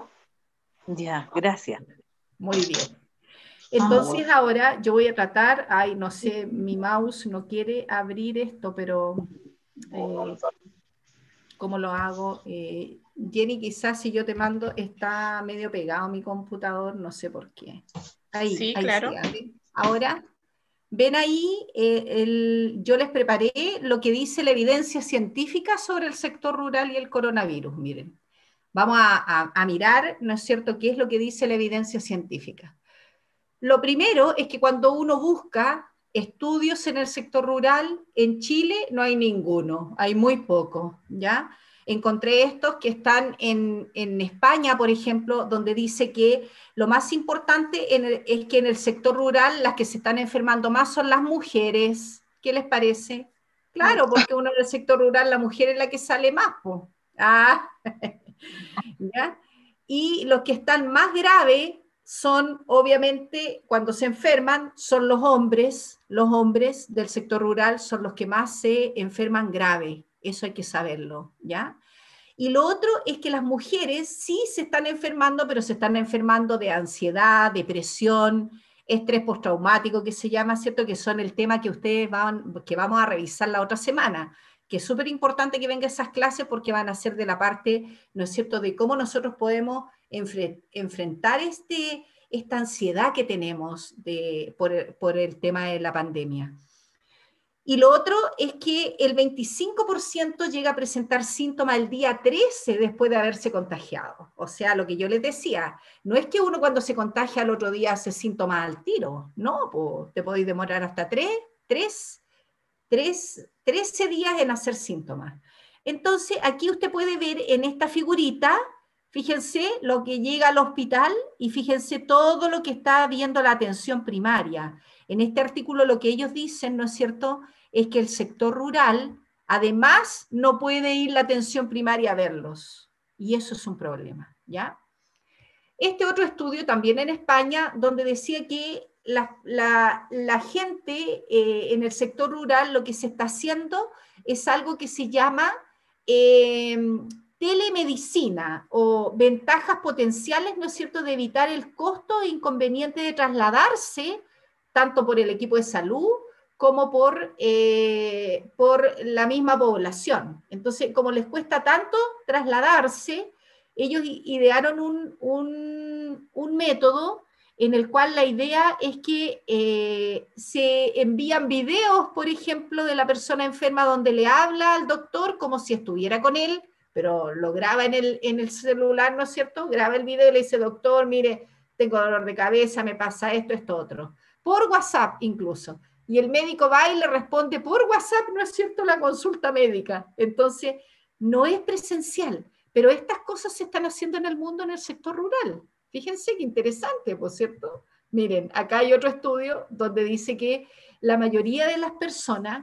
Ya, gracias. Muy bien. Entonces ahora yo voy a tratar, ay, no sé, mi mouse no quiere abrir esto, pero eh, ¿cómo lo hago? Eh, Jenny, quizás si yo te mando, está medio pegado mi computador, no sé por qué. Ahí, sí, ahí claro. sí, ahora, ven ahí, eh, el, yo les preparé lo que dice la evidencia científica sobre el sector rural y el coronavirus, miren. Vamos a, a, a mirar, ¿no es cierto?, qué es lo que dice la evidencia científica. Lo primero es que cuando uno busca estudios en el sector rural, en Chile no hay ninguno, hay muy poco, ¿ya? encontré estos que están en, en España, por ejemplo, donde dice que lo más importante en el, es que en el sector rural las que se están enfermando más son las mujeres. ¿Qué les parece? Claro, porque uno en el sector rural, la mujer es la que sale más, po. Ah, ¿ya? Y los que están más graves son, obviamente, cuando se enferman, son los hombres. Los hombres del sector rural son los que más se enferman grave. Eso hay que saberlo, ¿ya? Y lo otro es que las mujeres sí se están enfermando, pero se están enfermando de ansiedad, depresión, estrés postraumático, que se llama, ¿cierto? Que son el tema que ustedes van, que vamos a revisar la otra semana, que es súper importante que vengan esas clases porque van a ser de la parte, ¿no es cierto?, de cómo nosotros podemos enfre enfrentar este, esta ansiedad que tenemos de, por, el, por el tema de la pandemia. Y lo otro es que el veinticinco por ciento llega a presentar síntomas el día trece después de haberse contagiado. O sea, lo que yo les decía, no es que uno cuando se contagia al otro día hace síntomas al tiro, no, pues te podéis demorar hasta tres, tres, tres, trece días en hacer síntomas. Entonces, aquí usted puede ver en esta figurita, fíjense lo que llega al hospital y fíjense todo lo que está viendo la atención primaria. En este artículo lo que ellos dicen, ¿no es cierto?, es que el sector rural, además, no puede ir la atención primaria a verlos. Y eso es un problema, ¿ya? Este otro estudio también en España, donde decía que la, la, la gente eh, en el sector rural lo que se está haciendo es algo que se llama eh, telemedicina o ventajas potenciales, ¿no es cierto?, de evitar el costo e inconveniente de trasladarse, tanto por el equipo de salud como por, eh, por la misma población. Entonces, como les cuesta tanto trasladarse, ellos idearon un, un, un método en el cual la idea es que eh, se envían videos, por ejemplo, de la persona enferma donde le habla al doctor como si estuviera con él, pero lo graba en el, en el celular, ¿no es cierto? Graba el video y le dice, doctor, mire, tengo dolor de cabeza, me pasa esto, esto, otro. Por WhatsApp incluso. Y el médico va y le responde por WhatsApp, ¿no es cierto?, la consulta médica. Entonces, no es presencial, pero estas cosas se están haciendo en el mundo en el sector rural. Fíjense qué interesante, ¿por cierto? Miren, acá hay otro estudio donde dice que la mayoría de las personas,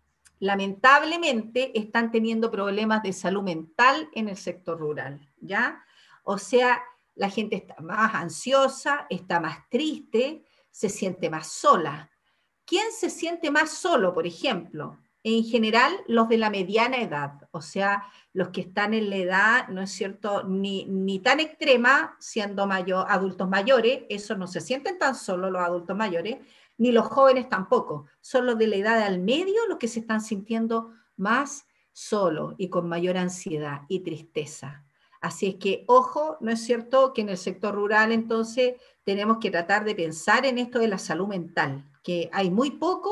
lamentablemente, están teniendo problemas de salud mental en el sector rural, ¿ya? O sea, la gente está más ansiosa, está más triste, se siente más sola. ¿Quién se siente más solo, por ejemplo? En general, los de la mediana edad, o sea, los que están en la edad, ¿no es cierto?, ni, ni tan extrema, siendo mayor, adultos mayores, esos no se sienten tan solos los adultos mayores, ni los jóvenes tampoco, son los de la edad al medio los que se están sintiendo más solos y con mayor ansiedad y tristeza. Así es que, ojo, ¿no es cierto?, que en el sector rural, entonces, tenemos que tratar de pensar en esto de la salud mental, que hay muy poco,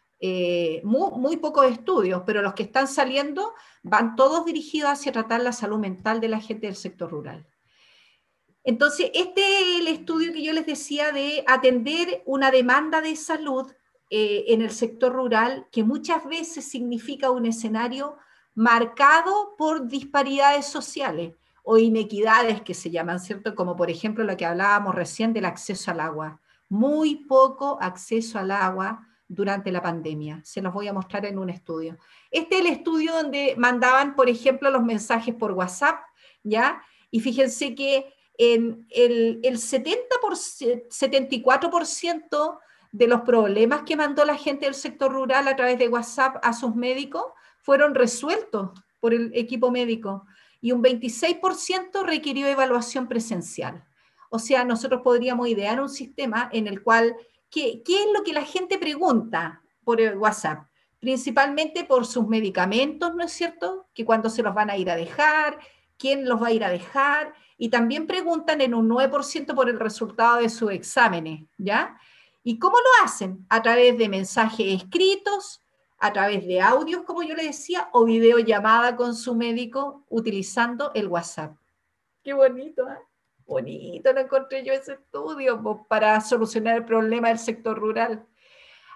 eh, muy, muy pocos estudios, pero los que están saliendo van todos dirigidos hacia tratar la salud mental de la gente del sector rural. Entonces, este es el estudio que yo les decía de atender una demanda de salud eh, en el sector rural, que muchas veces significa un escenario marcado por disparidades sociales o inequidades que se llaman, ¿cierto? Como por ejemplo lo que hablábamos recién del acceso al agua. Muy poco acceso al agua durante la pandemia. Se los voy a mostrar en un estudio. Este es el estudio donde mandaban, por ejemplo, los mensajes por WhatsApp, ¿ya? Y fíjense que en el, el setenta por ciento, setenta y cuatro por ciento de los problemas que mandó la gente del sector rural a través de WhatsApp a sus médicos fueron resueltos por el equipo médico y un veintiséis por ciento requirió evaluación presencial. O sea, nosotros podríamos idear un sistema en el cual, ¿qué, qué es lo que la gente pregunta por el WhatsApp? Principalmente por sus medicamentos, ¿no es cierto? Que cuándo se los van a ir a dejar, quién los va a ir a dejar, y también preguntan en un nueve por ciento por el resultado de sus exámenes, ¿ya? ¿Y cómo lo hacen? A través de mensajes escritos, a través de audios, como yo les decía, o videollamada con su médico utilizando el WhatsApp. Qué bonito, ¿eh? Bonito lo encontré yo ese estudio pues, para solucionar el problema del sector rural.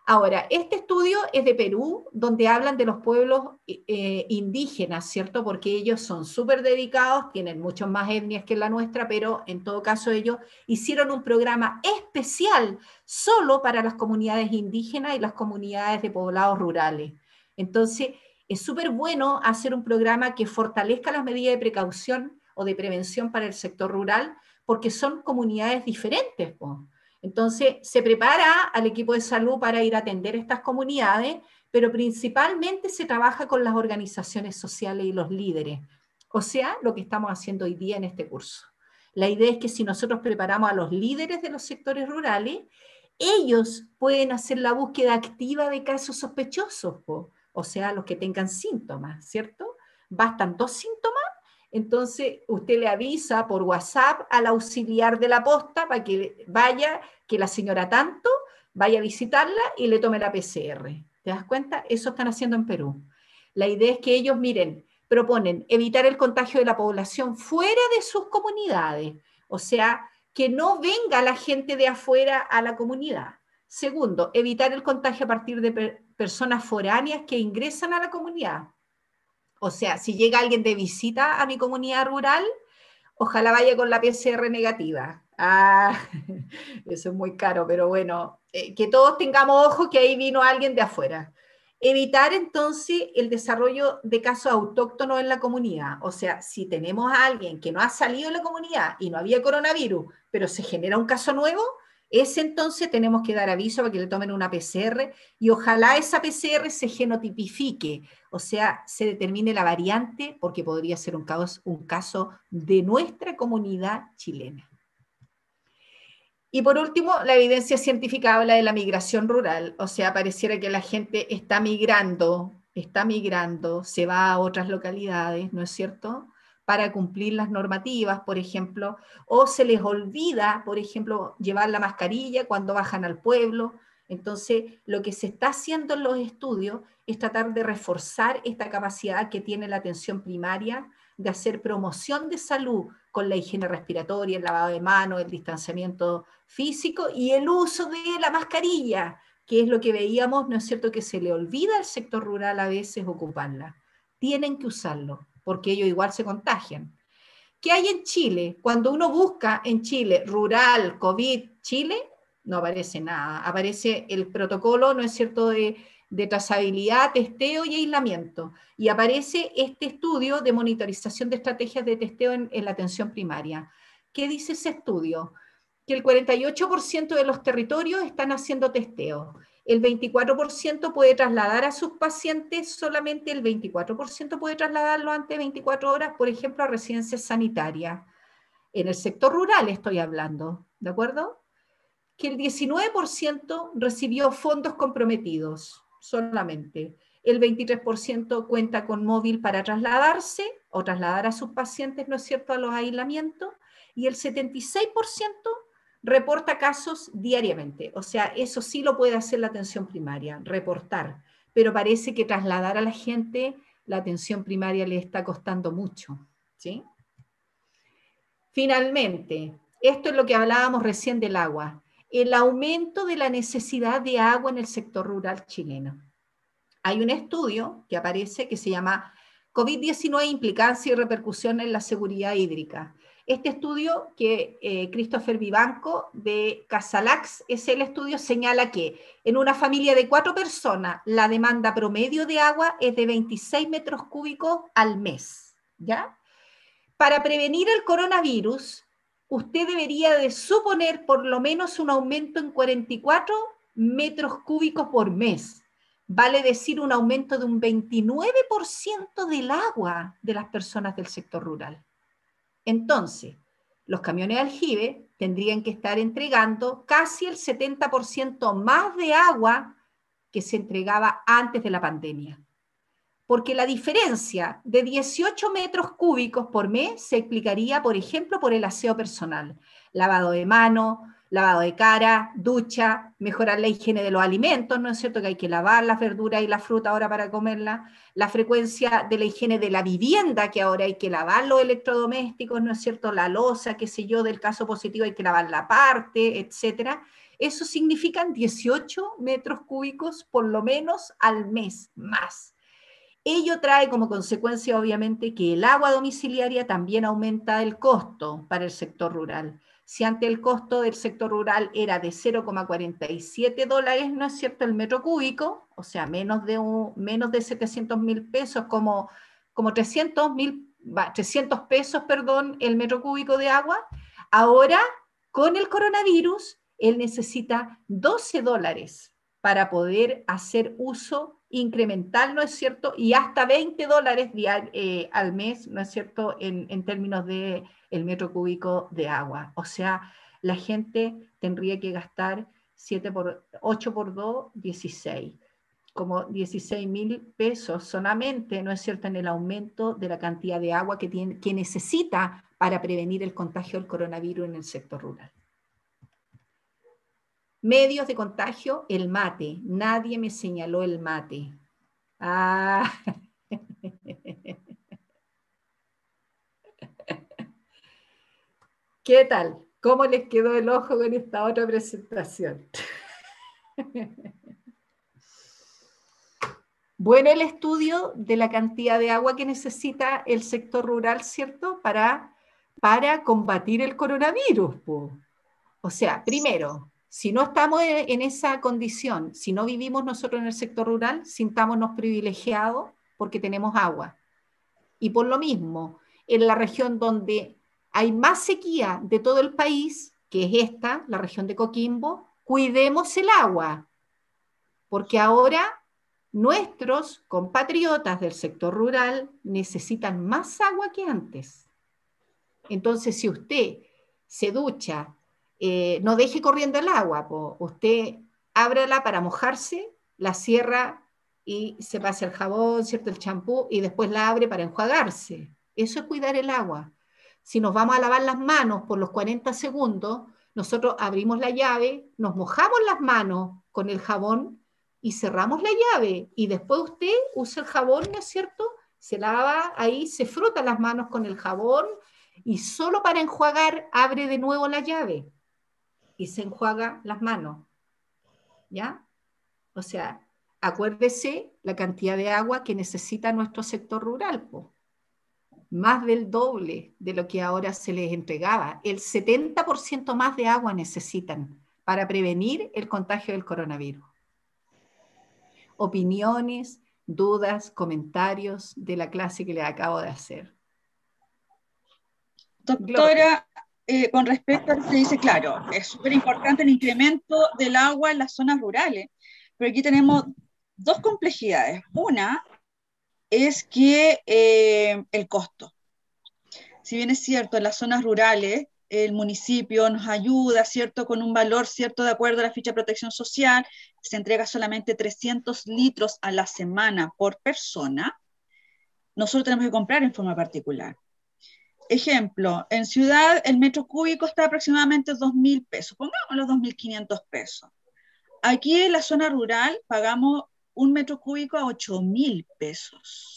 Ahora, este estudio es de Perú, donde hablan de los pueblos eh, indígenas, ¿cierto? Porque ellos son súper dedicados, tienen muchas más etnias que la nuestra, pero en todo caso ellos hicieron un programa especial solo para las comunidades indígenas y las comunidades de poblados rurales. Entonces, es súper bueno hacer un programa que fortalezca las medidas de precaución o de prevención para el sector rural, porque son comunidades diferentes, po. Entonces, se prepara al equipo de salud para ir a atender estas comunidades, pero principalmente se trabaja con las organizaciones sociales y los líderes. O sea, lo que estamos haciendo hoy día en este curso. La idea es que si nosotros preparamos a los líderes de los sectores rurales, ellos pueden hacer la búsqueda activa de casos sospechosos, po. O sea, los que tengan síntomas, ¿cierto? Bastan dos síntomas. Entonces, usted le avisa por WhatsApp al auxiliar de la posta para que vaya, que la señora tanto vaya a visitarla y le tome la P C R. ¿Te das cuenta? Eso están haciendo en Perú. La idea es que ellos, miren, proponen evitar el contagio de la población fuera de sus comunidades. O sea, que no venga la gente de afuera a la comunidad. Segundo, evitar el contagio a partir de per- personas foráneas que ingresan a la comunidad. O sea, si llega alguien de visita a mi comunidad rural, ojalá vaya con la P C R negativa. Ah, eso es muy caro, pero bueno, eh, que todos tengamos ojo que ahí vino alguien de afuera. Evitar entonces el desarrollo de casos autóctonos en la comunidad. O sea, si tenemos a alguien que no ha salido de la comunidad y no había coronavirus, pero se genera un caso nuevo, ese entonces tenemos que dar aviso para que le tomen una P C R y ojalá esa P C R se genotipifique, o sea, se determine la variante, porque podría ser un caso, un caso de nuestra comunidad chilena. Y por último, la evidencia científica habla de la migración rural, o sea, pareciera que la gente está migrando, está migrando, se va a otras localidades, ¿no es cierto?, para cumplir las normativas, por ejemplo, o se les olvida, por ejemplo, llevar la mascarilla cuando bajan al pueblo. Entonces, lo que se está haciendo en los estudios es tratar de reforzar esta capacidad que tiene la atención primaria de hacer promoción de salud con la higiene respiratoria, el lavado de manos, el distanciamiento físico y el uso de la mascarilla, que es lo que veíamos, ¿no es cierto?, que se le olvida al sector rural a veces ocuparla. Tienen que usarlo, porque ellos igual se contagian. ¿Qué hay en Chile? Cuando uno busca en Chile rural, COVID, Chile, no aparece nada. Aparece el protocolo, ¿no es cierto?, de, de trazabilidad, testeo y aislamiento. Y aparece este estudio de monitorización de estrategias de testeo en, en la atención primaria. ¿Qué dice ese estudio? Que el cuarenta y ocho por ciento de los territorios están haciendo testeo. El veinticuatro por ciento puede trasladar a sus pacientes, solamente el veinticuatro por ciento puede trasladarlo antes de veinticuatro horas, por ejemplo, a residencias sanitarias. En el sector rural estoy hablando, ¿de acuerdo? Que el diecinueve por ciento recibió fondos comprometidos, solamente. El veintitrés por ciento cuenta con móvil para trasladarse o trasladar a sus pacientes, ¿no es cierto?, a los aislamientos, y el setenta y seis por ciento reporta casos diariamente. O sea, eso sí lo puede hacer la atención primaria, reportar. Pero parece que trasladar a la gente, la atención primaria le está costando mucho, ¿sí? Finalmente, esto es lo que hablábamos recién del agua. El aumento de la necesidad de agua en el sector rural chileno. Hay un estudio que aparece que se llama COVID diecinueve, implicancia y repercusión en la seguridad hídrica. Este estudio que eh, Christopher Vivanco de Casalax, ese el estudio, señala que en una familia de cuatro personas la demanda promedio de agua es de veintiséis metros cúbicos al mes, ¿ya? Para prevenir el coronavirus, usted debería de suponer por lo menos un aumento en cuarenta y cuatro metros cúbicos por mes. Vale decir un aumento de un veintinueve por ciento del agua de las personas del sector rural. Entonces, los camiones de aljibe tendrían que estar entregando casi el setenta por ciento más de agua que se entregaba antes de la pandemia. Porque la diferencia de dieciocho metros cúbicos por mes se explicaría, por ejemplo, por el aseo personal. Lavado de manos, lavado de cara, ducha, mejorar la higiene de los alimentos, ¿no es cierto?, que hay que lavar las verduras y la fruta ahora para comerla, la frecuencia de la higiene de la vivienda, que ahora hay que lavar los electrodomésticos, ¿no es cierto?, la loza, qué sé yo, del caso positivo hay que lavar la parte, etcétera. Eso significan dieciocho metros cúbicos por lo menos al mes, más. Ello trae como consecuencia, obviamente, que el agua domiciliaria también aumenta el costo para el sector rural. Si antes el costo del sector rural era de cero coma cuarenta y siete dólares, ¿no es cierto?, el metro cúbico, o sea, menos de, un, menos de setecientos mil pesos, como, como trescientos pesos, perdón, el metro cúbico de agua. Ahora, con el coronavirus, él necesita doce dólares para poder hacer uso incremental, ¿no es cierto? Y hasta veinte dólares diario, eh, al mes, ¿no es cierto?, en, en términos de el metro cúbico de agua. O sea, la gente tendría que gastar siete por, ocho por dos, dieciséis. Como dieciséis mil pesos solamente, ¿no es cierto?, en el aumento de la cantidad de agua que, tiene, que necesita para prevenir el contagio del coronavirus en el sector rural. Medios de contagio, el mate. Nadie me señaló el mate. Ah. ¿Qué tal? ¿Cómo les quedó el ojo con esta otra presentación? Bueno, el estudio de la cantidad de agua que necesita el sector rural, ¿cierto?, para, para combatir el coronavirus. Po. O sea, primero, si no estamos en esa condición, si no vivimos nosotros en el sector rural, sintámonos privilegiados porque tenemos agua. Y por lo mismo, en la región donde hay más sequía de todo el país, que es esta, la región de Coquimbo, cuidemos el agua, porque ahora nuestros compatriotas del sector rural necesitan más agua que antes. Entonces, si usted se ducha, eh, no deje corriendo el agua, po. Usted ábrala para mojarse, la cierra y se pasa el jabón, ¿cierto?, el champú, y después la abre para enjuagarse. Eso es cuidar el agua. Si nos vamos a lavar las manos por los cuarenta segundos, nosotros abrimos la llave, nos mojamos las manos con el jabón y cerramos la llave. Y después usted usa el jabón, ¿no es cierto?, se lava ahí, se frota las manos con el jabón y solo para enjuagar abre de nuevo la llave y se enjuaga las manos. ¿Ya? O sea, acuérdese la cantidad de agua que necesita nuestro sector rural, po. Más del doble de lo que ahora se les entregaba. El setenta por ciento más de agua necesitan para prevenir el contagio del coronavirus. Opiniones, dudas, comentarios de la clase que les acabo de hacer. Doctora, eh, con respecto a lo que dice, claro, es súper importante el incremento del agua en las zonas rurales, pero aquí tenemos dos complejidades. Una es que eh, el costo. Si bien es cierto, en las zonas rurales el municipio nos ayuda, ¿cierto?, con un valor, ¿cierto?, de acuerdo a la ficha de protección social, se entrega solamente trescientos litros a la semana por persona, nosotros tenemos que comprar en forma particular. Ejemplo, en ciudad el metro cúbico está aproximadamente dos mil pesos, pongámoslo dos mil quinientos pesos. Aquí en la zona rural pagamos un metro cúbico a ocho mil pesos.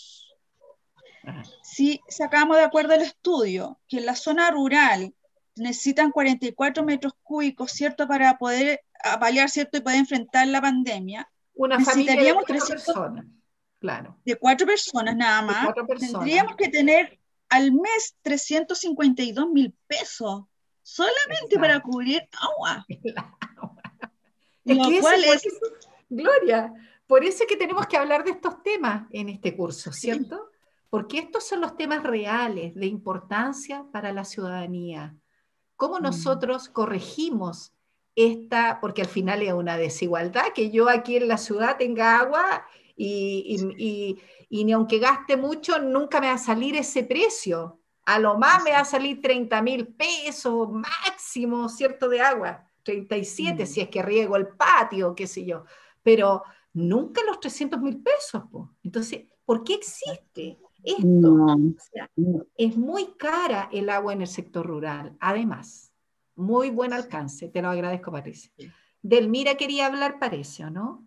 Si sacamos de acuerdo el estudio que en la zona rural necesitan cuarenta y cuatro metros cúbicos, ¿cierto?, para poder paliar, ¿cierto?, y poder enfrentar la pandemia, una necesitaríamos familia de cuatro trescientos personas, claro. De cuatro personas nada más, cuatro personas. Tendríamos que tener al mes trescientos cincuenta y dos mil pesos solamente Exacto. para cubrir agua. Es Lo que cual es... Eso, Gloria, por eso es que tenemos que hablar de estos temas en este curso, ¿cierto? Sí. Porque estos son los temas reales de importancia para la ciudadanía. ¿Cómo nosotros corregimos esta, porque al final es una desigualdad, que yo aquí en la ciudad tenga agua y, y, y, y ni aunque gaste mucho, nunca me va a salir ese precio. A lo más me va a salir treinta mil pesos máximo, ¿cierto?, de agua. treinta y siete, mm. si es que riego el patio, qué sé yo. Pero nunca los trescientos mil pesos. Po. Entonces, ¿por qué existe esto? No. O sea, es muy cara el agua en el sector rural. Además, muy buen alcance. Te lo agradezco, Patricia. Delmira quería hablar, parece, ¿o no?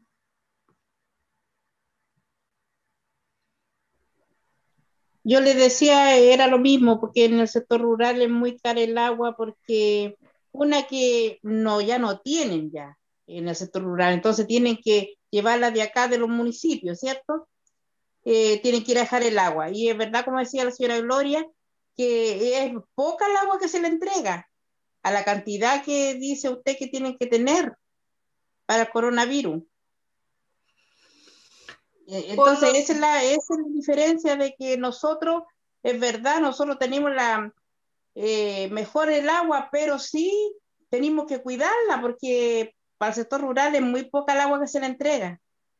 Yo le decía, era lo mismo, porque en el sector rural es muy cara el agua, porque una que no, ya no tienen ya en el sector rural, entonces tienen que llevarla de acá de los municipios, ¿cierto? Eh, tienen que ir a dejar el agua. Y es verdad, como decía la señora Gloria, que es poca el agua que se le entrega a la cantidad que dice usted que tienen que tener para el coronavirus. Entonces, esa es, la, esa es la diferencia de que nosotros, es verdad, nosotros tenemos la eh, mejor el agua, pero sí tenemos que cuidarla porque para el sector rural es muy poca el agua que se le entrega.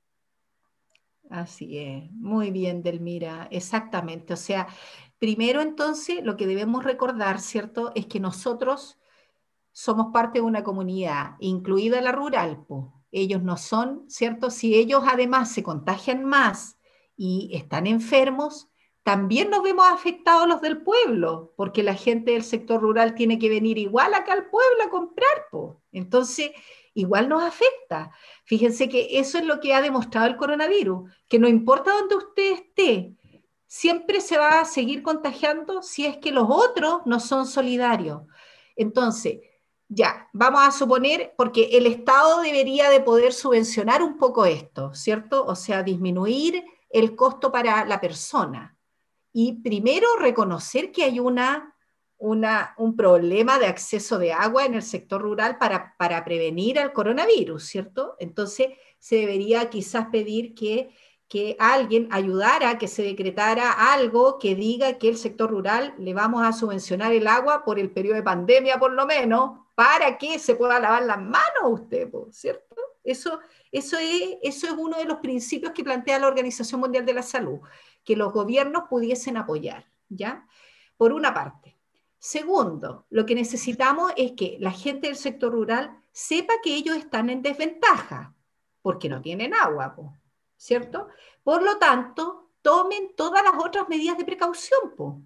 Así es, muy bien, Delmira, exactamente. O sea, primero entonces lo que debemos recordar, ¿cierto?, es que nosotros somos parte de una comunidad, incluida la rural, po. Ellos no son, ¿cierto? Si ellos además se contagian más y están enfermos, también nos vemos afectados los del pueblo, porque la gente del sector rural tiene que venir igual acá al pueblo a comprar, po. Entonces, igual nos afecta. Fíjense que eso es lo que ha demostrado el coronavirus, que no importa dónde usted esté, siempre se va a seguir contagiando si es que los otros no son solidarios. Entonces, ya, vamos a suponer, porque el Estado debería de poder subvencionar un poco esto, ¿cierto? O sea, disminuir el costo para la persona. Y primero reconocer que hay una, una, un problema de acceso de agua en el sector rural para, para prevenir el coronavirus, ¿cierto? Entonces, se debería quizás pedir que, que alguien ayudara, que se decretara algo que diga que el sector rural le vamos a subvencionar el agua por el periodo de pandemia, por lo menos, para que se pueda lavar las manos usted, ¿cierto? Eso, eso, es, eso es uno de los principios que plantea la Organización Mundial de la Salud, que los gobiernos pudiesen apoyar, ¿ya? Por una parte. Segundo, lo que necesitamos es que la gente del sector rural sepa que ellos están en desventaja, porque no tienen agua, ¿cierto? Por lo tanto, tomen todas las otras medidas de precaución, po.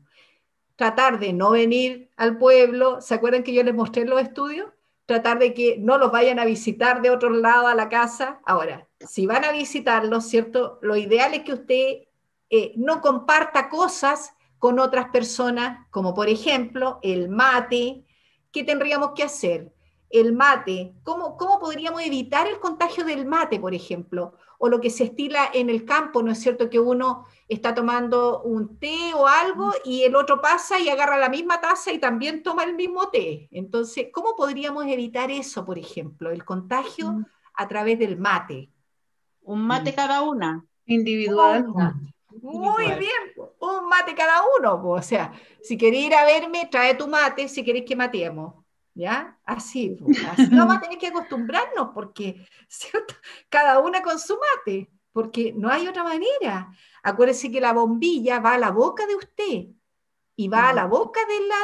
Tratar de no venir al pueblo, ¿se acuerdan que yo les mostré en los estudios? Tratar de que no los vayan a visitar de otro lado a la casa. Ahora, si van a visitarlos, ¿cierto? Lo ideal es que usted eh, no comparta cosas con otras personas, como por ejemplo el mate. ¿Qué tendríamos que hacer? El mate, ¿cómo, cómo podríamos evitar el contagio del mate, por ejemplo? O lo que se estila en el campo, ¿no es cierto? Que uno está tomando un té o algo y el otro pasa y agarra la misma taza y también toma el mismo té. Entonces, ¿cómo podríamos evitar eso, por ejemplo? El contagio a través del mate. Un mate cada una. Individual. Muy bien, un mate cada uno. O sea, si querés ir a verme, trae tu mate si querés que mateemos. ¿Ya? Así, así vamos a tener que acostumbrarnos porque, ¿cierto? Cada una con su mate, porque no hay otra manera. Acuérdese que la bombilla va a la boca de usted y va a la boca de la,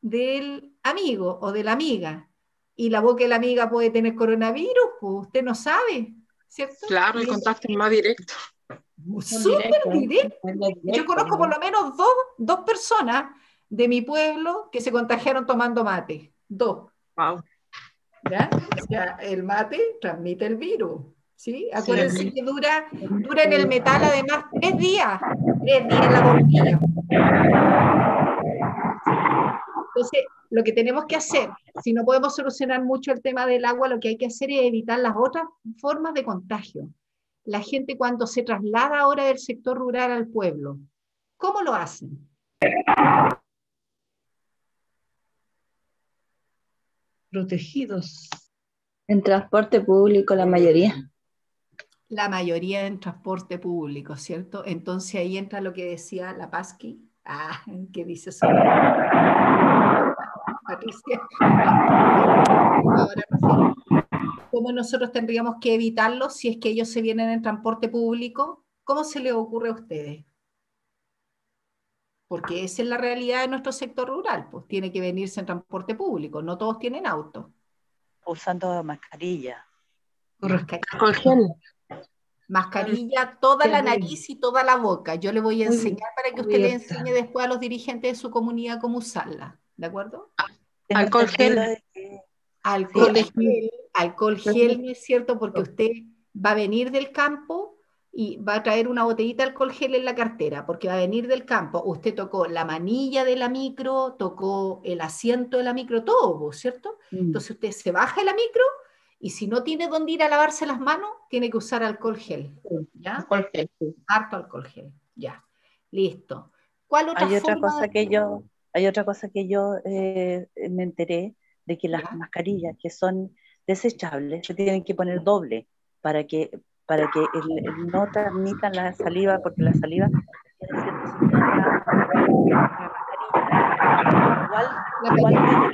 del amigo o de la amiga. Y la boca de la amiga puede tener coronavirus, pues usted no sabe, ¿cierto? Claro, el contacto es más directo. Súper directo. Yo conozco por lo menos dos, dos personas de mi pueblo que se contagiaron tomando mate. Dos. Wow. ¿Ya? O sea, el mate transmite el virus, ¿sí? Acuérdense Sí. que dura, dura en el metal además tres días, tres días en la bombilla. Entonces, lo que tenemos que hacer, si no podemos solucionar mucho el tema del agua, lo que hay que hacer es evitar las otras formas de contagio. La gente cuando se traslada ahora del sector rural al pueblo, ¿cómo lo hacen? Protegidos. En transporte público, la mayoría. La mayoría en transporte público, ¿cierto? Entonces ahí entra lo que decía la Pasqui. Ah, ¿qué dice eso? Patricia. Ahora, ¿cómo nosotros tendríamos que evitarlo si es que ellos se vienen en transporte público? ¿Cómo se les ocurre a ustedes? Porque esa es la realidad de nuestro sector rural, pues tiene que venirse en transporte público, no todos tienen auto. Usando mascarilla. Mascarilla, gel. Mascarilla toda la nariz y toda la boca. Yo le voy a enseñar para que usted le enseñe después a los dirigentes de su comunidad cómo usarla, ¿de acuerdo? Alcohol gel. Alcohol gel, alcohol gel, ¿no es cierto? Porque usted va a venir del campo, y va a traer una botellita de alcohol gel en la cartera, porque va a venir del campo. Usted tocó la manilla de la micro, tocó el asiento de la micro, todo, ¿cierto? Mm. Entonces usted se baja de la micro y si no tiene dónde ir a lavarse las manos, tiene que usar alcohol gel. ¿Ya? Alcohol gel, sí. Harto alcohol gel, ya. Listo. ¿Cuál otra hay otra forma cosa de... que yo, hay otra cosa que yo eh, me enteré, de que las ¿Ya? mascarillas que son desechables se tienen que poner doble para que para que el, el no transmitan la saliva, porque la saliva tiene cierto sistema de mascarilla. Igual, la igual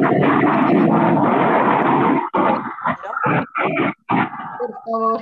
por favor.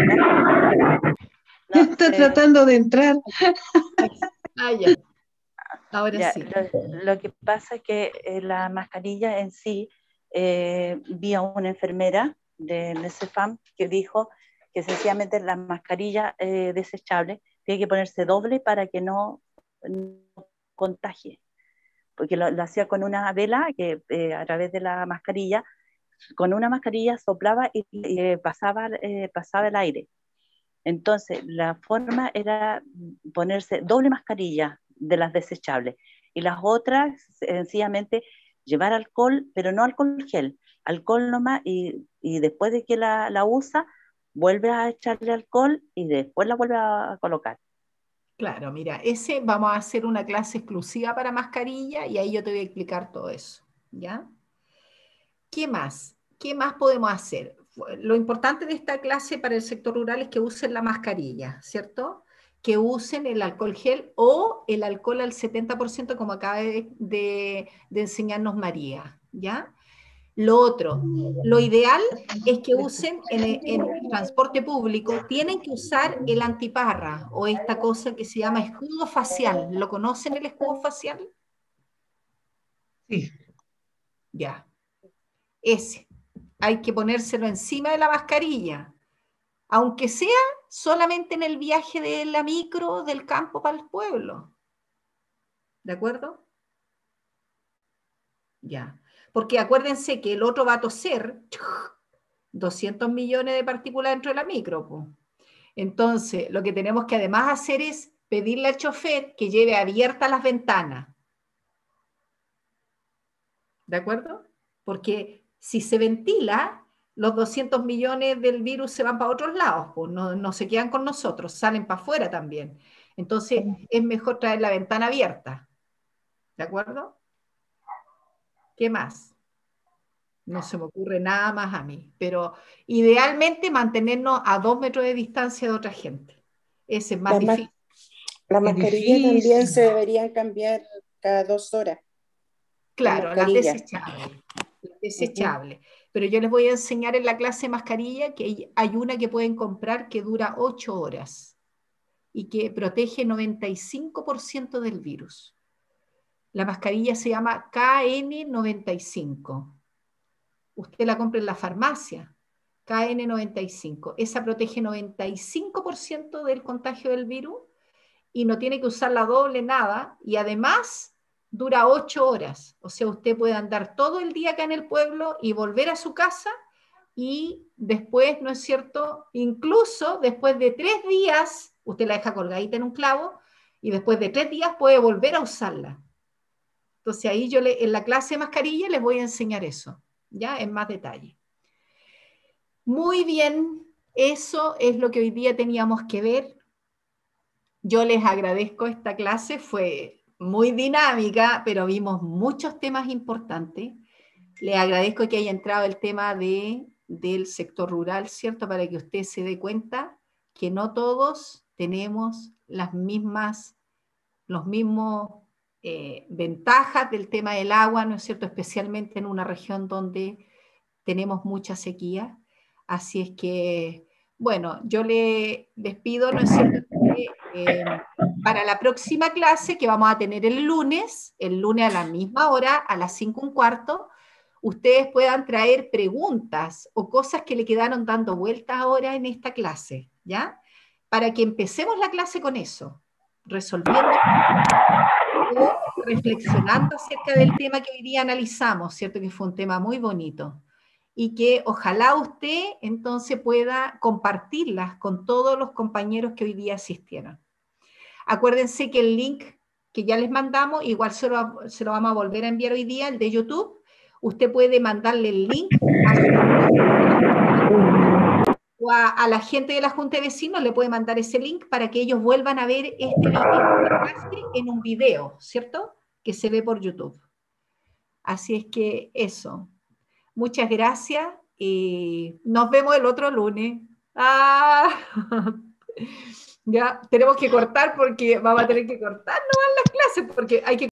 No, Está eh, tratando de entrar. Ah, ya. Ahora ya, sí. Lo, lo que pasa es que eh, la mascarilla en sí, eh, vi a una enfermera de, de CEFAM que dijo que sencillamente la mascarilla eh, desechable tiene que ponerse doble para que no, no contagie, porque lo, lo hacía con una vela que eh, a través de la mascarilla, con una mascarilla soplaba y, y eh, pasaba, eh, pasaba el aire. Entonces la forma era ponerse doble mascarilla de las desechables y las otras sencillamente llevar alcohol, pero no alcohol gel, alcohol nomás, y, y después de que la, la usa vuelve a echarle alcohol y después la vuelve a colocar. Claro, mira, ese vamos a hacer una clase exclusiva para mascarilla y ahí yo te voy a explicar todo eso, ¿ya? ¿Qué más? ¿Qué más podemos hacer? Lo importante de esta clase para el sector rural es que usen la mascarilla, ¿cierto? Que usen el alcohol gel o el alcohol al setenta por ciento como acaba de, de, de enseñarnos María, ¿ya? Lo otro, lo ideal es que usen en el, en el transporte público, tienen que usar el antiparra o esta cosa que se llama escudo facial. ¿Lo conocen el escudo facial? Sí. Ya. Ese. Hay que ponérselo encima de la mascarilla, aunque sea solamente en el viaje de la micro del campo para el pueblo. ¿De acuerdo? Ya. Porque acuérdense que el otro va a toser doscientos millones de partículas dentro de la micro. Po. Entonces, lo que tenemos que además hacer es pedirle al chofer que lleve abiertas las ventanas. ¿De acuerdo? Porque si se ventila, los doscientos millones del virus se van para otros lados, pues no, no se quedan con nosotros, salen para afuera también. Entonces, es mejor traer la ventana abierta. ¿De acuerdo? ¿Qué más? No se me ocurre nada más a mí, pero idealmente mantenernos a dos metros de distancia de otra gente. Ese es más la difícil. Ma las mascarillas también se deberían cambiar cada dos horas. Claro, las, las desechables. Las desechables. Uh-huh. Pero yo les voy a enseñar en la clase de mascarilla que hay una que pueden comprar que dura ocho horas y que protege noventa y cinco por ciento del virus. La mascarilla se llama K N noventa y cinco. Usted la compra en la farmacia, K N noventa y cinco. Esa protege noventa y cinco por ciento del contagio del virus y no tiene que usar la doble nada y además dura ocho horas. O sea, usted puede andar todo el día acá en el pueblo y volver a su casa y después, ¿no es cierto? Incluso después de tres días, usted la deja colgadita en un clavo y después de tres días puede volver a usarla. Entonces ahí yo le, en la clase de mascarilla les voy a enseñar eso, ya en más detalle. Muy bien, eso es lo que hoy día teníamos que ver. Yo les agradezco esta clase, fue muy dinámica, pero vimos muchos temas importantes. Les agradezco que haya entrado el tema de, del sector rural, ¿cierto? Para que usted se dé cuenta que no todos tenemos las mismas, los mismos eh, ventajas del tema del agua, ¿no es cierto? Especialmente en una región donde tenemos mucha sequía. Así es que, bueno, yo le despido, ¿no es cierto? Eh, para la próxima clase que vamos a tener el lunes, el lunes a la misma hora, a las cinco y un cuarto, ustedes puedan traer preguntas o cosas que le quedaron dando vueltas ahora en esta clase, ¿ya? Para que empecemos la clase con eso, resolviendo o reflexionando acerca del tema que hoy día analizamos, ¿cierto? Que fue un tema muy bonito. y que ojalá usted entonces pueda compartirlas con todos los compañeros que hoy día asistieron. Acuérdense que el link que ya les mandamos, igual se lo, se lo vamos a volver a enviar hoy día, el de YouTube. Usted puede mandarle el link a, o a, a la gente de la Junta de Vecinos, le puede mandar ese link para que ellos vuelvan a ver este, esta clase en un video, ¿cierto? Que se ve por YouTube. Así es que eso. Muchas gracias y nos vemos el otro lunes. Ah, ya tenemos que cortar porque vamos a tener que cortar nomás las clases porque hay que